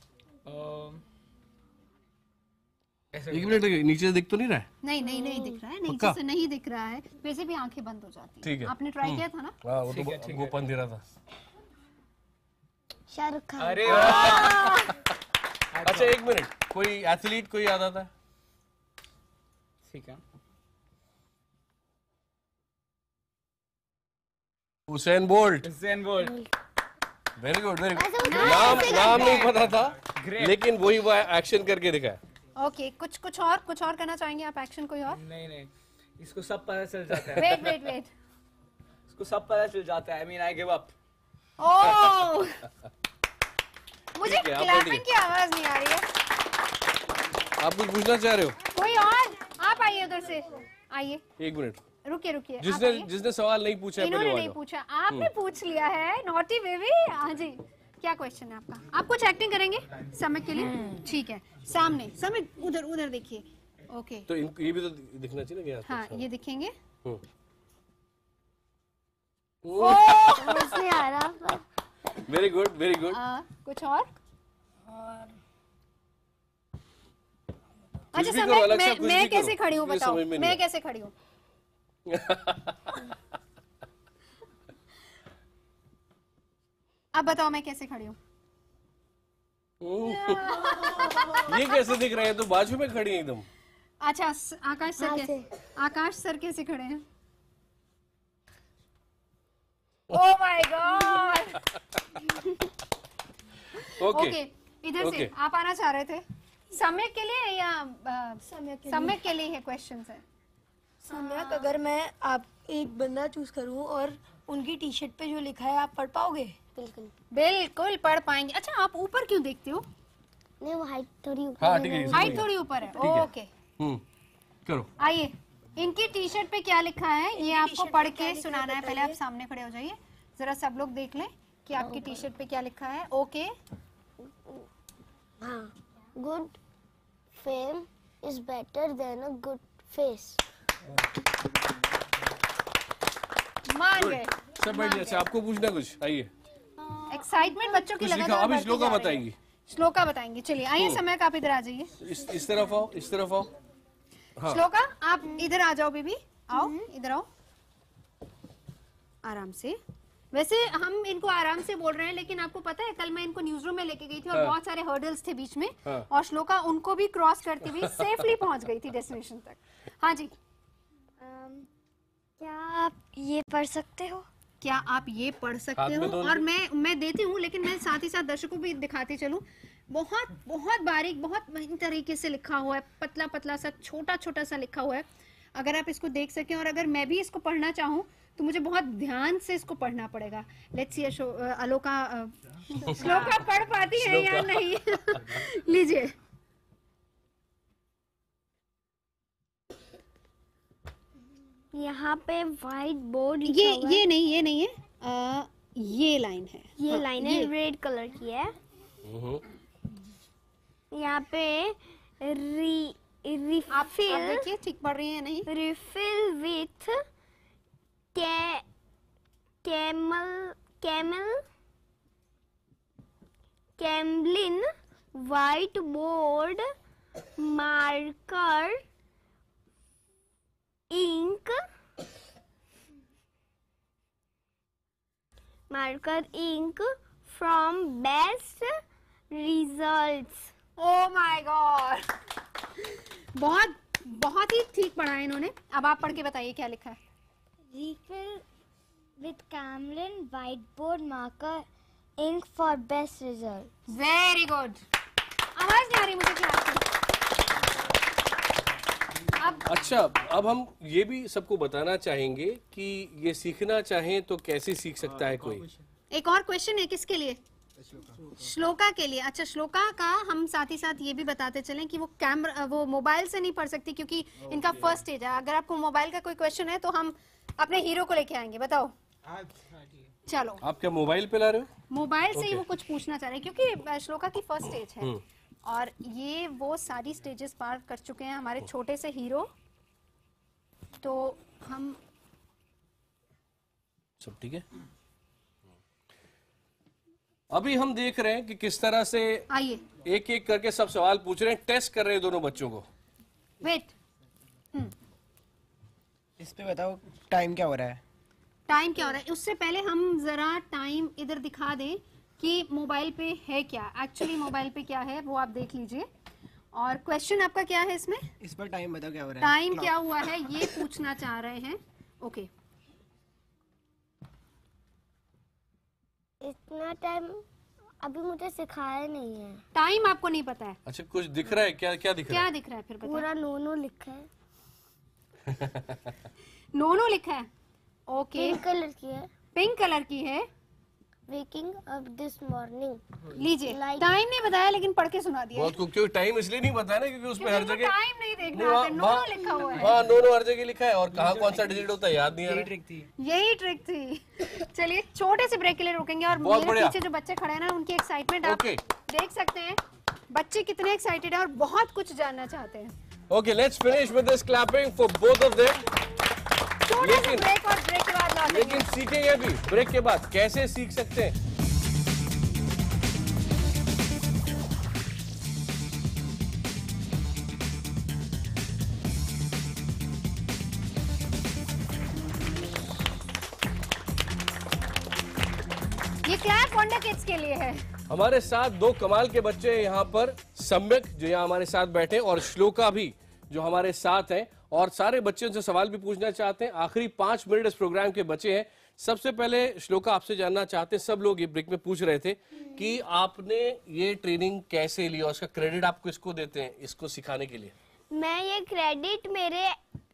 एक मिनट, नीचे दिख तो नहीं रहा है? नहीं नहीं नहीं दिख रहा है, नीचे से नहीं दिख रहा है, वैसे भी आंखें बंद हो जाती हैं। ठीक है, आपने ट्राई किया था ना? हाँ वो तो गोपन दे रहा था। शाहरुख खान। अरे वाह। अच्छा एक मिनट, कोई एथलीट कोई याद आता है? ठीक है। Usain Bolt. Usain Bolt. Very good very good. नाम नाम नहीं पता था लेकिन वही वो एक्शन करके दिखाया। ओके okay, कुछ कुछ और कुछ और करना चाहेंगे आप? एक्शन कोई और? नहीं नहीं, इसको सब पता चल जाता है। वेट वेट वेट, इसको सब पता चल जाता है। I mean I give up. Oh मुझे क्लैपिंग की आवाज नहीं आ रही है। आप कुछ पूछना चाह रहे हो? कोई और? आप आइए उधर से, आइए। एक मिनट, रुकिए रुकिए। जिसने जिसने सवाल नहीं पूछा, इन्होंने नहीं पूछा, आपने पूछ लिया है। Naughty baby. हाँ जी, क्या क्वेश्चन है आपका? आप कुछ एक्टिंग करेंगे समय के लिए? ठीक है, सामने समय उधर उधर देखिए। ओके तो इनको ये भी तो दिखना चाहिए ना। हाँ ये दिखेंगे। Very good very good. कुछ और? अच्छा भी समय करो, अलग से मैं कुछ मैं भी कैसे करो, खड़ी हूँ मुझे बताओ? समझ में नहीं मैं आया। कैसे खड़ी हूँ? अब बताओ मैं कैसे खड़ी हूँ? ये कैसे दिख रहे हैं? तो बाजू में खड़ी है एकदम। अच्छा स- आकाश सर के आकाश सर कैसे खड़े हैं? Oh my God. ओके इधर Okay. से आप आना चाह रहे थे? सम्यक के लिए या सम्यक के लिए है क्वेश्चन है? सम्यक, अगर मैं आप एक बंदा चूज करूं और उनकी टी शर्ट पे जो लिखा है आप पढ़ पाओगे? बिल्कुल बिल्कुल पढ़ पाएंगे। अच्छा आप ऊपर क्यों देखते हो? नहीं वो हाइट थोड़ी ऊपर हाँ ठीक है हाइट थोड़ी ऊपर है, ओके। हम्म करो। आइए, इनकी टी शर्ट पे क्या लिखा है ये आपको पढ़ के सुनाना है। पहले आप सामने खड़े हो जाइए, जरा सब लोग देख लें कि आपकी टी शर्ट पे क्या लिखा है। ओके, हाँ, good fame is better than a good face. मान गए। सब बैठ जाए, आपको पूछना कुछ, आइए। एक्साइटमेंट बच्चों की लगातार अभी बढ़ती श्लोका जा रही है। बताएंगी। श्लोका बताएंगे, चलिए आइए समय का आप इधर आ जाइए। इस इस तरफ आओ, इस तरफ आओ। हाँ। श्लोका आप इधर आ जाओ बेबी, आओ इधर आओ आराम से। वैसे हम इनको आराम से बोल रहे हैं, लेकिन आपको पता है कल मैं इनको न्यूज रूम में लेके गई थी और हाँ। बहुत सारे हर्डल्स थे बीच में, हाँ। और श्लोका उनको भी क्रॉस करती हुई सेफली पहुंच गई थी डेस्टिनेशन तक। हाँ जी, क्या आप ये पढ़ सकते हो? क्या आप ये पढ़ हाथ सकते में हो? दो और मैं मैं देती हूँ, लेकिन मैं साथ ही साथ दर्शकों को भी दिखाती चलूँ। बहुत बहुत बारीक, बहुत महीन तरीके से लिखा हुआ है, पतला पतला सा, छोटा छोटा सा लिखा हुआ है। अगर आप इसको देख सकें और अगर मैं भी इसको पढ़ना चाहूँ तो मुझे बहुत ध्यान से इसको पढ़ना पड़ेगा। लेट्स सी अलोका श्लोका पढ़ पाती है या नहीं? लीजिए। यहाँ पे व्हाइट बोर्ड ये ये नहीं ये नहीं है, आ, ये लाइन है, ये हाँ, लाइन है रेड कलर की है। यहाँ पे री रिफिल, आप देखिए ठीक पढ़ रही है नहीं? रिफिल विथ के camel camel Camlin whiteboard marker ink marker ink from best results. Oh my God, बहुत बहुत ही ठीक पढ़ा है इन्होंने। अब आप पढ़ के बताइए क्या लिखा है। Refill with Camlin whiteboard marker ink for best result. Very good. आवाज नहीं आ रही मुझे क्लास में। अब अच्छा, अब हम ये भी सबको बताना चाहेंगे कि ये सीखना चाहें तो कैसे सीख सकता है कोई। एक और क्वेश्चन है, किसके लिए? श्लोका के लिए। अच्छा, श्लोका का हम साथ ही साथ ये भी बताते चलें कि वो कैमरा वो मोबाइल से नहीं पढ़ सकती क्योंकि इनका फर्स्ट स्टेज है। अगर आपको मोबाइल का कोई क्वेश्चन है तो हम अपने हीरो को लेके आएंगे। बताओ। चलो, आप क्या मोबाइल पे ला रहे हो? मोबाइल से ही Okay. वो कुछ पूछना चाह रहे हैं क्योंकि श्लोका की फर्स्ट स्टेज है हम्म। और ये वो सारी स्टेजेस पार कर चुके हैं हमारे छोटे से हीरो। तो हम सब ठीक है। अभी हम देख रहे हैं कि किस तरह से आइए एक एक करके सब सवाल पूछ रहे हैं, टेस्ट कर रहे हैं दोनों बच्चों को। वेट, इस पे बताओ टाइम क्या हो रहा है? टाइम क्या हो रहा है उससे पहले हम जरा टाइम इधर दिखा दें कि मोबाइल पे है क्या, एक्चुअली मोबाइल पे क्या है वो आप देख लीजिए। और क्वेश्चन आपका क्या है इसमें? इस पर टाइम बताओ क्या हो रहा है? टाइम क्या हुआ है ये पूछना चाह रहे हैं। ओके, इतना टाइम अभी मुझे सिखाया नहीं है। टाइम आपको नहीं पता है? अच्छा, कुछ दिख रहा है क्या? क्या दिख रहा क्या है? दिख रहा है फिर बताओ। पूरा नोनो लिखा है। नोनो लिखा है। ओके, पिंक कलर की है। पिंक कलर की है। Waking up this morning. लीजिए, टाइम नहीं बताया लेकिन पढ़ के सुना दिया। बहुत खूब, क्योंकि टाइम इसलिए नहीं बताया ना क्योंकि उसमें हर जगह टाइम नहीं देखना नहीं, आता है, वहाँ- नोनो लिखा हुआ है। हाँ, नोनो हर जगह लिखा है और कहाँ कौन सा डिजिट होता है याद नहीं आ रहा। ट्रिक थी। यही ट्रिक थी। चलिए, छोटे से ब्रेक के लिए रुकेंगे और बहुत मेरे बढ़िया। पीछे जो बच्चे खड़े हैं ना उनकी एक्साइटमेंट आप Okay. देख सकते हैं। बच्चे कितने एक्साइटेड हैं और बहुत कुछ जानना चाहते हैं। Okay, let's finish with this clapping for both of them. छोटा सा लेकिन ब्रेक और ब्रेक के बाद लौटेंगे। लेकिन सीखेंगे भी ब्रेक के बाद कैसे सीख सकते हैं। ये क्लैप वंडर किड्स के लिए है। हमारे साथ दो कमाल के बच्चे हैं यहाँ पर, सम्यक जो यहाँ हमारे साथ बैठे हैं और श्लोका भी जो हमारे साथ हैं, और सारे बच्चे उनसे सवाल भी पूछना चाहते हैं। आखिरी पांच मिनट इस प्रोग्राम के बचे हैं। सबसे पहले श्लोका आपसे जानना चाहते हैं, सब लोग ये ब्रेक में पूछ रहे थे कि आपने ये ट्रेनिंग कैसे ली और उसका क्रेडिट आप किसको देते हैं इसको सिखाने के लिए? मैं ये क्रेडिट मेरे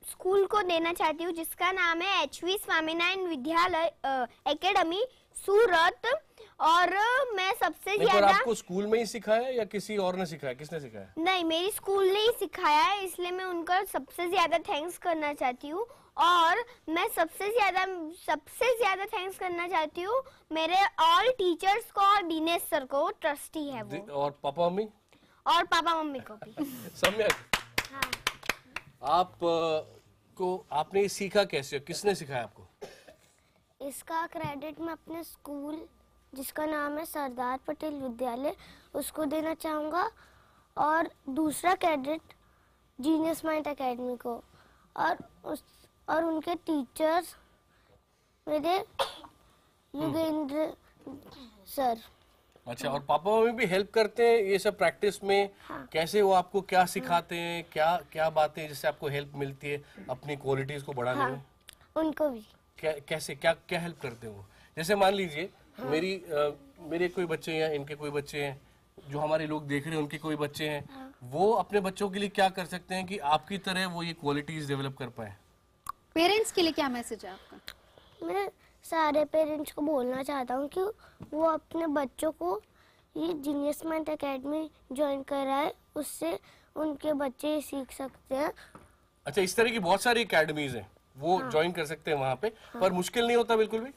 स्कूल को देना चाहती हूँ जिसका नाम है एच वी स्वामीनारायण विद्यालय एकेडमी सूरत। और मैं सबसे ज्यादा आपको स्कूल में ही सिखाया या किसी और ने सिखाया? किसने सिखाया? नहीं, मेरी स्कूल ने ही सिखाया है, इसलिए मैं उनका सबसे ज्यादा थैंक्स करना चाहती हूँ। और मैं सबसे ज्यादा सबसे ज्यादा थैंक्स करना चाहती हूँ मेरे ऑल टीचर्स को और दिनेश सर को, ट्रस्टी है वो, और पापा मम्मी और पापा मम्मी को भी। सम्यक। हाँ। आप को आपने ये सीखा कैसे? किसने सिखाया आपको? इसका क्रेडिट मैं अपने स्कूल जिसका नाम है सरदार पटेल विद्यालय उसको देना चाहूँगा, और दूसरा क्रेडिट जीनियस माइंड एकेडमी को, और उस और उनके टीचर्स मेरे युगेंद्र सर। अच्छा, और पापा मम्मी भी हेल्प करते हैं ये सब प्रैक्टिस में? हाँ। कैसे वो आपको क्या सिखाते हैं? क्या क्या बातें जिससे आपको हेल्प मिलती है अपनी क्वालिटीज को बढ़ाने हाँ, में? उनको भी। क्या कैसे क्या क्या हेल्प करते हैं वो? जैसे मान लीजिए हाँ। मेरी आ, मेरे कोई बच्चे हैं, इनके कोई बच्चे हैं, जो हमारे लोग देख रहे हैं उनके कोई बच्चे हैं, हाँ। वो अपने बच्चों के लिए क्या कर सकते हैं कि आपकी तरह वो ये क्वालिटीज डेवलप कर पाए? पेरेंट्स के लिए क्या मैसेज है आपका? मैं सारे पेरेंट्स को बोलना चाहता हूँ कि वो अपने बच्चों को ये जीनियस माइंड एकेडमी ज्वाइन कराए, उससे उनके बच्चे सीख सकते हैं। अच्छा, इस तरह की बहुत सारी एकेडमीज हैं, वो हाँ। ज्वाइन कर सकते हैं वहाँ पे। हाँ। पर मुश्किल नहीं होता? बिल्कुल भी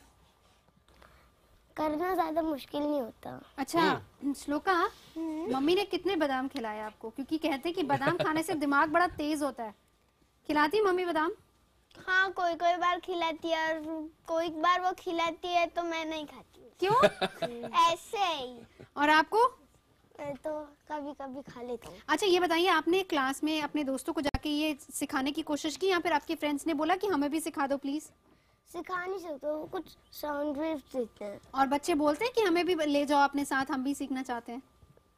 करना ज्यादा मुश्किल नहीं होता। अच्छा श्लोका, मम्मी ने कितने बादाम खिलाए आपको? क्योंकि कहते हैं कि बादाम खाने से दिमाग बड़ा तेज होता है। खिलाती मम्मी बादाम? हाँ, कोई कोई बार खिलाती है और कोई बार वो खिलाती है तो मैं नहीं खाती। क्यों? ऐसे ही। और आपको? तो कभी कभी खा लेती हूँ। अच्छा ये बताइए, आपने क्लास में अपने दोस्तों को जाके ये सिखाने की कोशिश की या फिर आपके फ्रेंड्स ने बोला कि हमें भी सिखा दो प्लीज? सिखा नहीं सकते, वो कुछ साउंड वेव्स देते हैं। और बच्चे बोलते हैं कि हमें भी ले जाओ अपने साथ, हम भी सीखना चाहते हैं?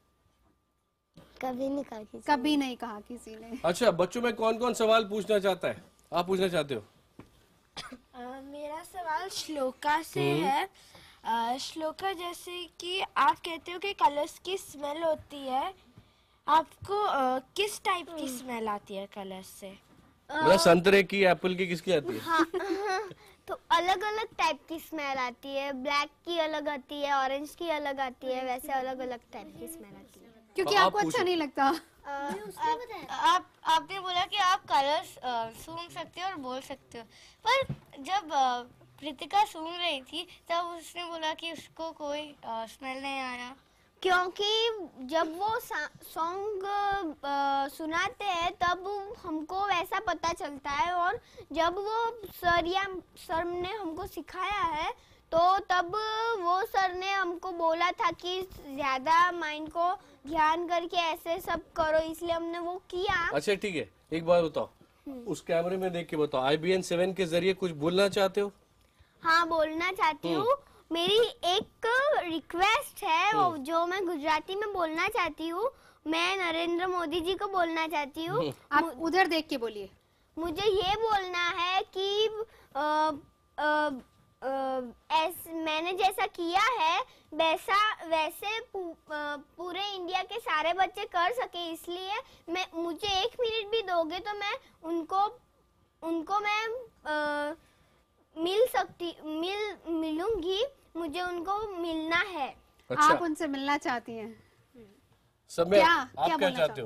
कभी नहीं कहा किसी कभी नहीं कहा किसी ने। अच्छा, बच्चों में कौन कौन सवाल पूछना चाहता है? आप पूछना चाहते हो? uh, मेरा सवाल श्लोका से है। uh, श्लोका, जैसे कि आप कहते हो कि कलर्स की स्मेल होती है, आपको uh, किस टाइप की स्मेल आती है कलर्स से? मतलब संतरे की, एप्पल की, किसकी आती है? हाँ, तो अलग अलग टाइप की स्मेल आती है। ब्लैक की अलग आती है, ऑरेंज की अलग आती है, वैसे अलग अलग टाइप की स्मेल आती है। क्योंकि आपको अच्छा नहीं लगता? आ, आप, आप आपने बोला कि आप कलर्स सूंघ सकते हो और बोल सकते हो, पर जब प्रीतिका सूंघ रही थी तब उसने बोला कि उसको कोई स्मेल नहीं आया, क्योंकि जब वो सॉन्ग सुनाते हैं तब हमको वैसा पता चलता है, और जब वो सर या सर ने हमको सिखाया है तो तब वो सर ने हमको बोला था कि ज्यादा माइंड को ध्यान करके ऐसे सब करो, इसलिए हमने वो किया। अच्छा ठीक है, एक बात बताओ, उस कैमरे में देख के बताओ, आई बी एन सेवन के जरिए कुछ बोलना चाहते हो? हाँ, बोलना चाहती हूँ। मेरी एक रिक्वेस्ट है वो जो मैं गुजराती में बोलना चाहती हूँ। मैं नरेंद्र मोदी जी को बोलना चाहती हूँ। आप उधर देख के बोलिए। मुझे ये बोलना है कि आ, आ, आ, ऐस, मैंने जैसा किया है वैसा वैसे पू, आ, पूरे इंडिया के सारे बच्चे कर सके, इसलिए मैं मुझे एक मिनट भी दोगे तो मैं उनको उनको मैं आ, मिल सकती मिल मिलूंगी। मुझे उनको मिलना है। अच्छा। आप उनसे मिलना चाहती हैं? समय, क्या आप क्या, क्या चाहते हो?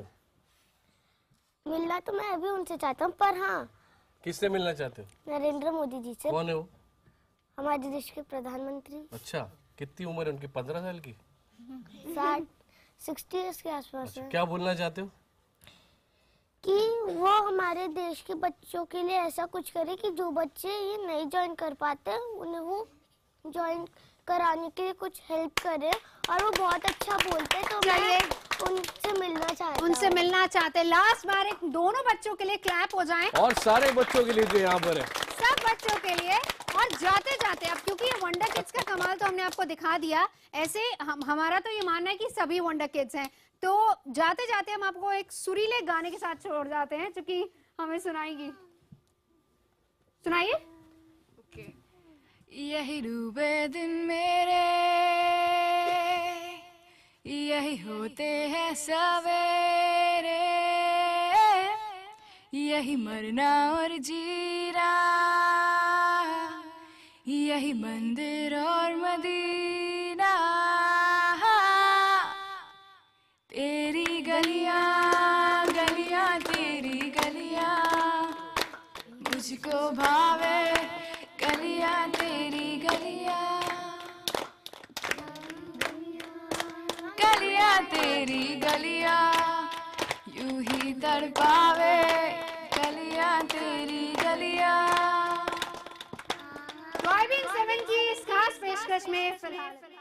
मिलना तो मैं अभी उनसे चाहता हूँ, पर हाँ। किससे मिलना चाहते हो? नरेंद्र मोदी जी से। कौन है वो? हमारे देश के प्रधानमंत्री। अच्छा, कितनी उम्र है उनकी? पंद्रह साल की? साठ सिक्सटी ईयर्स के आसपास। अच्छा, क्या बोलना चाहते हो? कि वो हमारे देश के बच्चों के लिए ऐसा कुछ करे कि जो बच्चे ये नहीं ज्वाइन कर पाते उन्हें वो ज्वाइन कराने के लिए कुछ हेल्प करे, और वो बहुत अच्छा बोलते हैं, तो मैं उनसे मिलना चाहता हूं। उनसे मिलना चाहते हैं। लास्ट बार एक दोनों बच्चों के लिए क्लैप हो जाएं। और सारे बच्चों के लिए जो यहाँ पर है, सब बच्चों के लिए। और जाते जाते अब क्योंकि ये वंडर किड्स का कमाल तो हमने आपको दिखा दिया, ऐसे हम हमारा तो ये मानना है कि सभी वंडर किड्स हैं, तो जाते जाते हम आपको एक सुरीले गाने के साथ छोड़ जाते हैं जो कि हमें सुनाएगी। सुनाइए। okay. यही डूबे दिन मेरे, यही होते हैं सवेरे, यही मरना और जीना, यही मंदिर और मदीना, तेरी गलियां गलियां तेरी गलियां मुझको भावे, गलियां तेरी गलियां, गलियां तेरी गलियां यूं ही तड़पावे, गलियां तेरी गलियां। ड्राइविंग सेवन की इस खास पेशकश में फिलहाल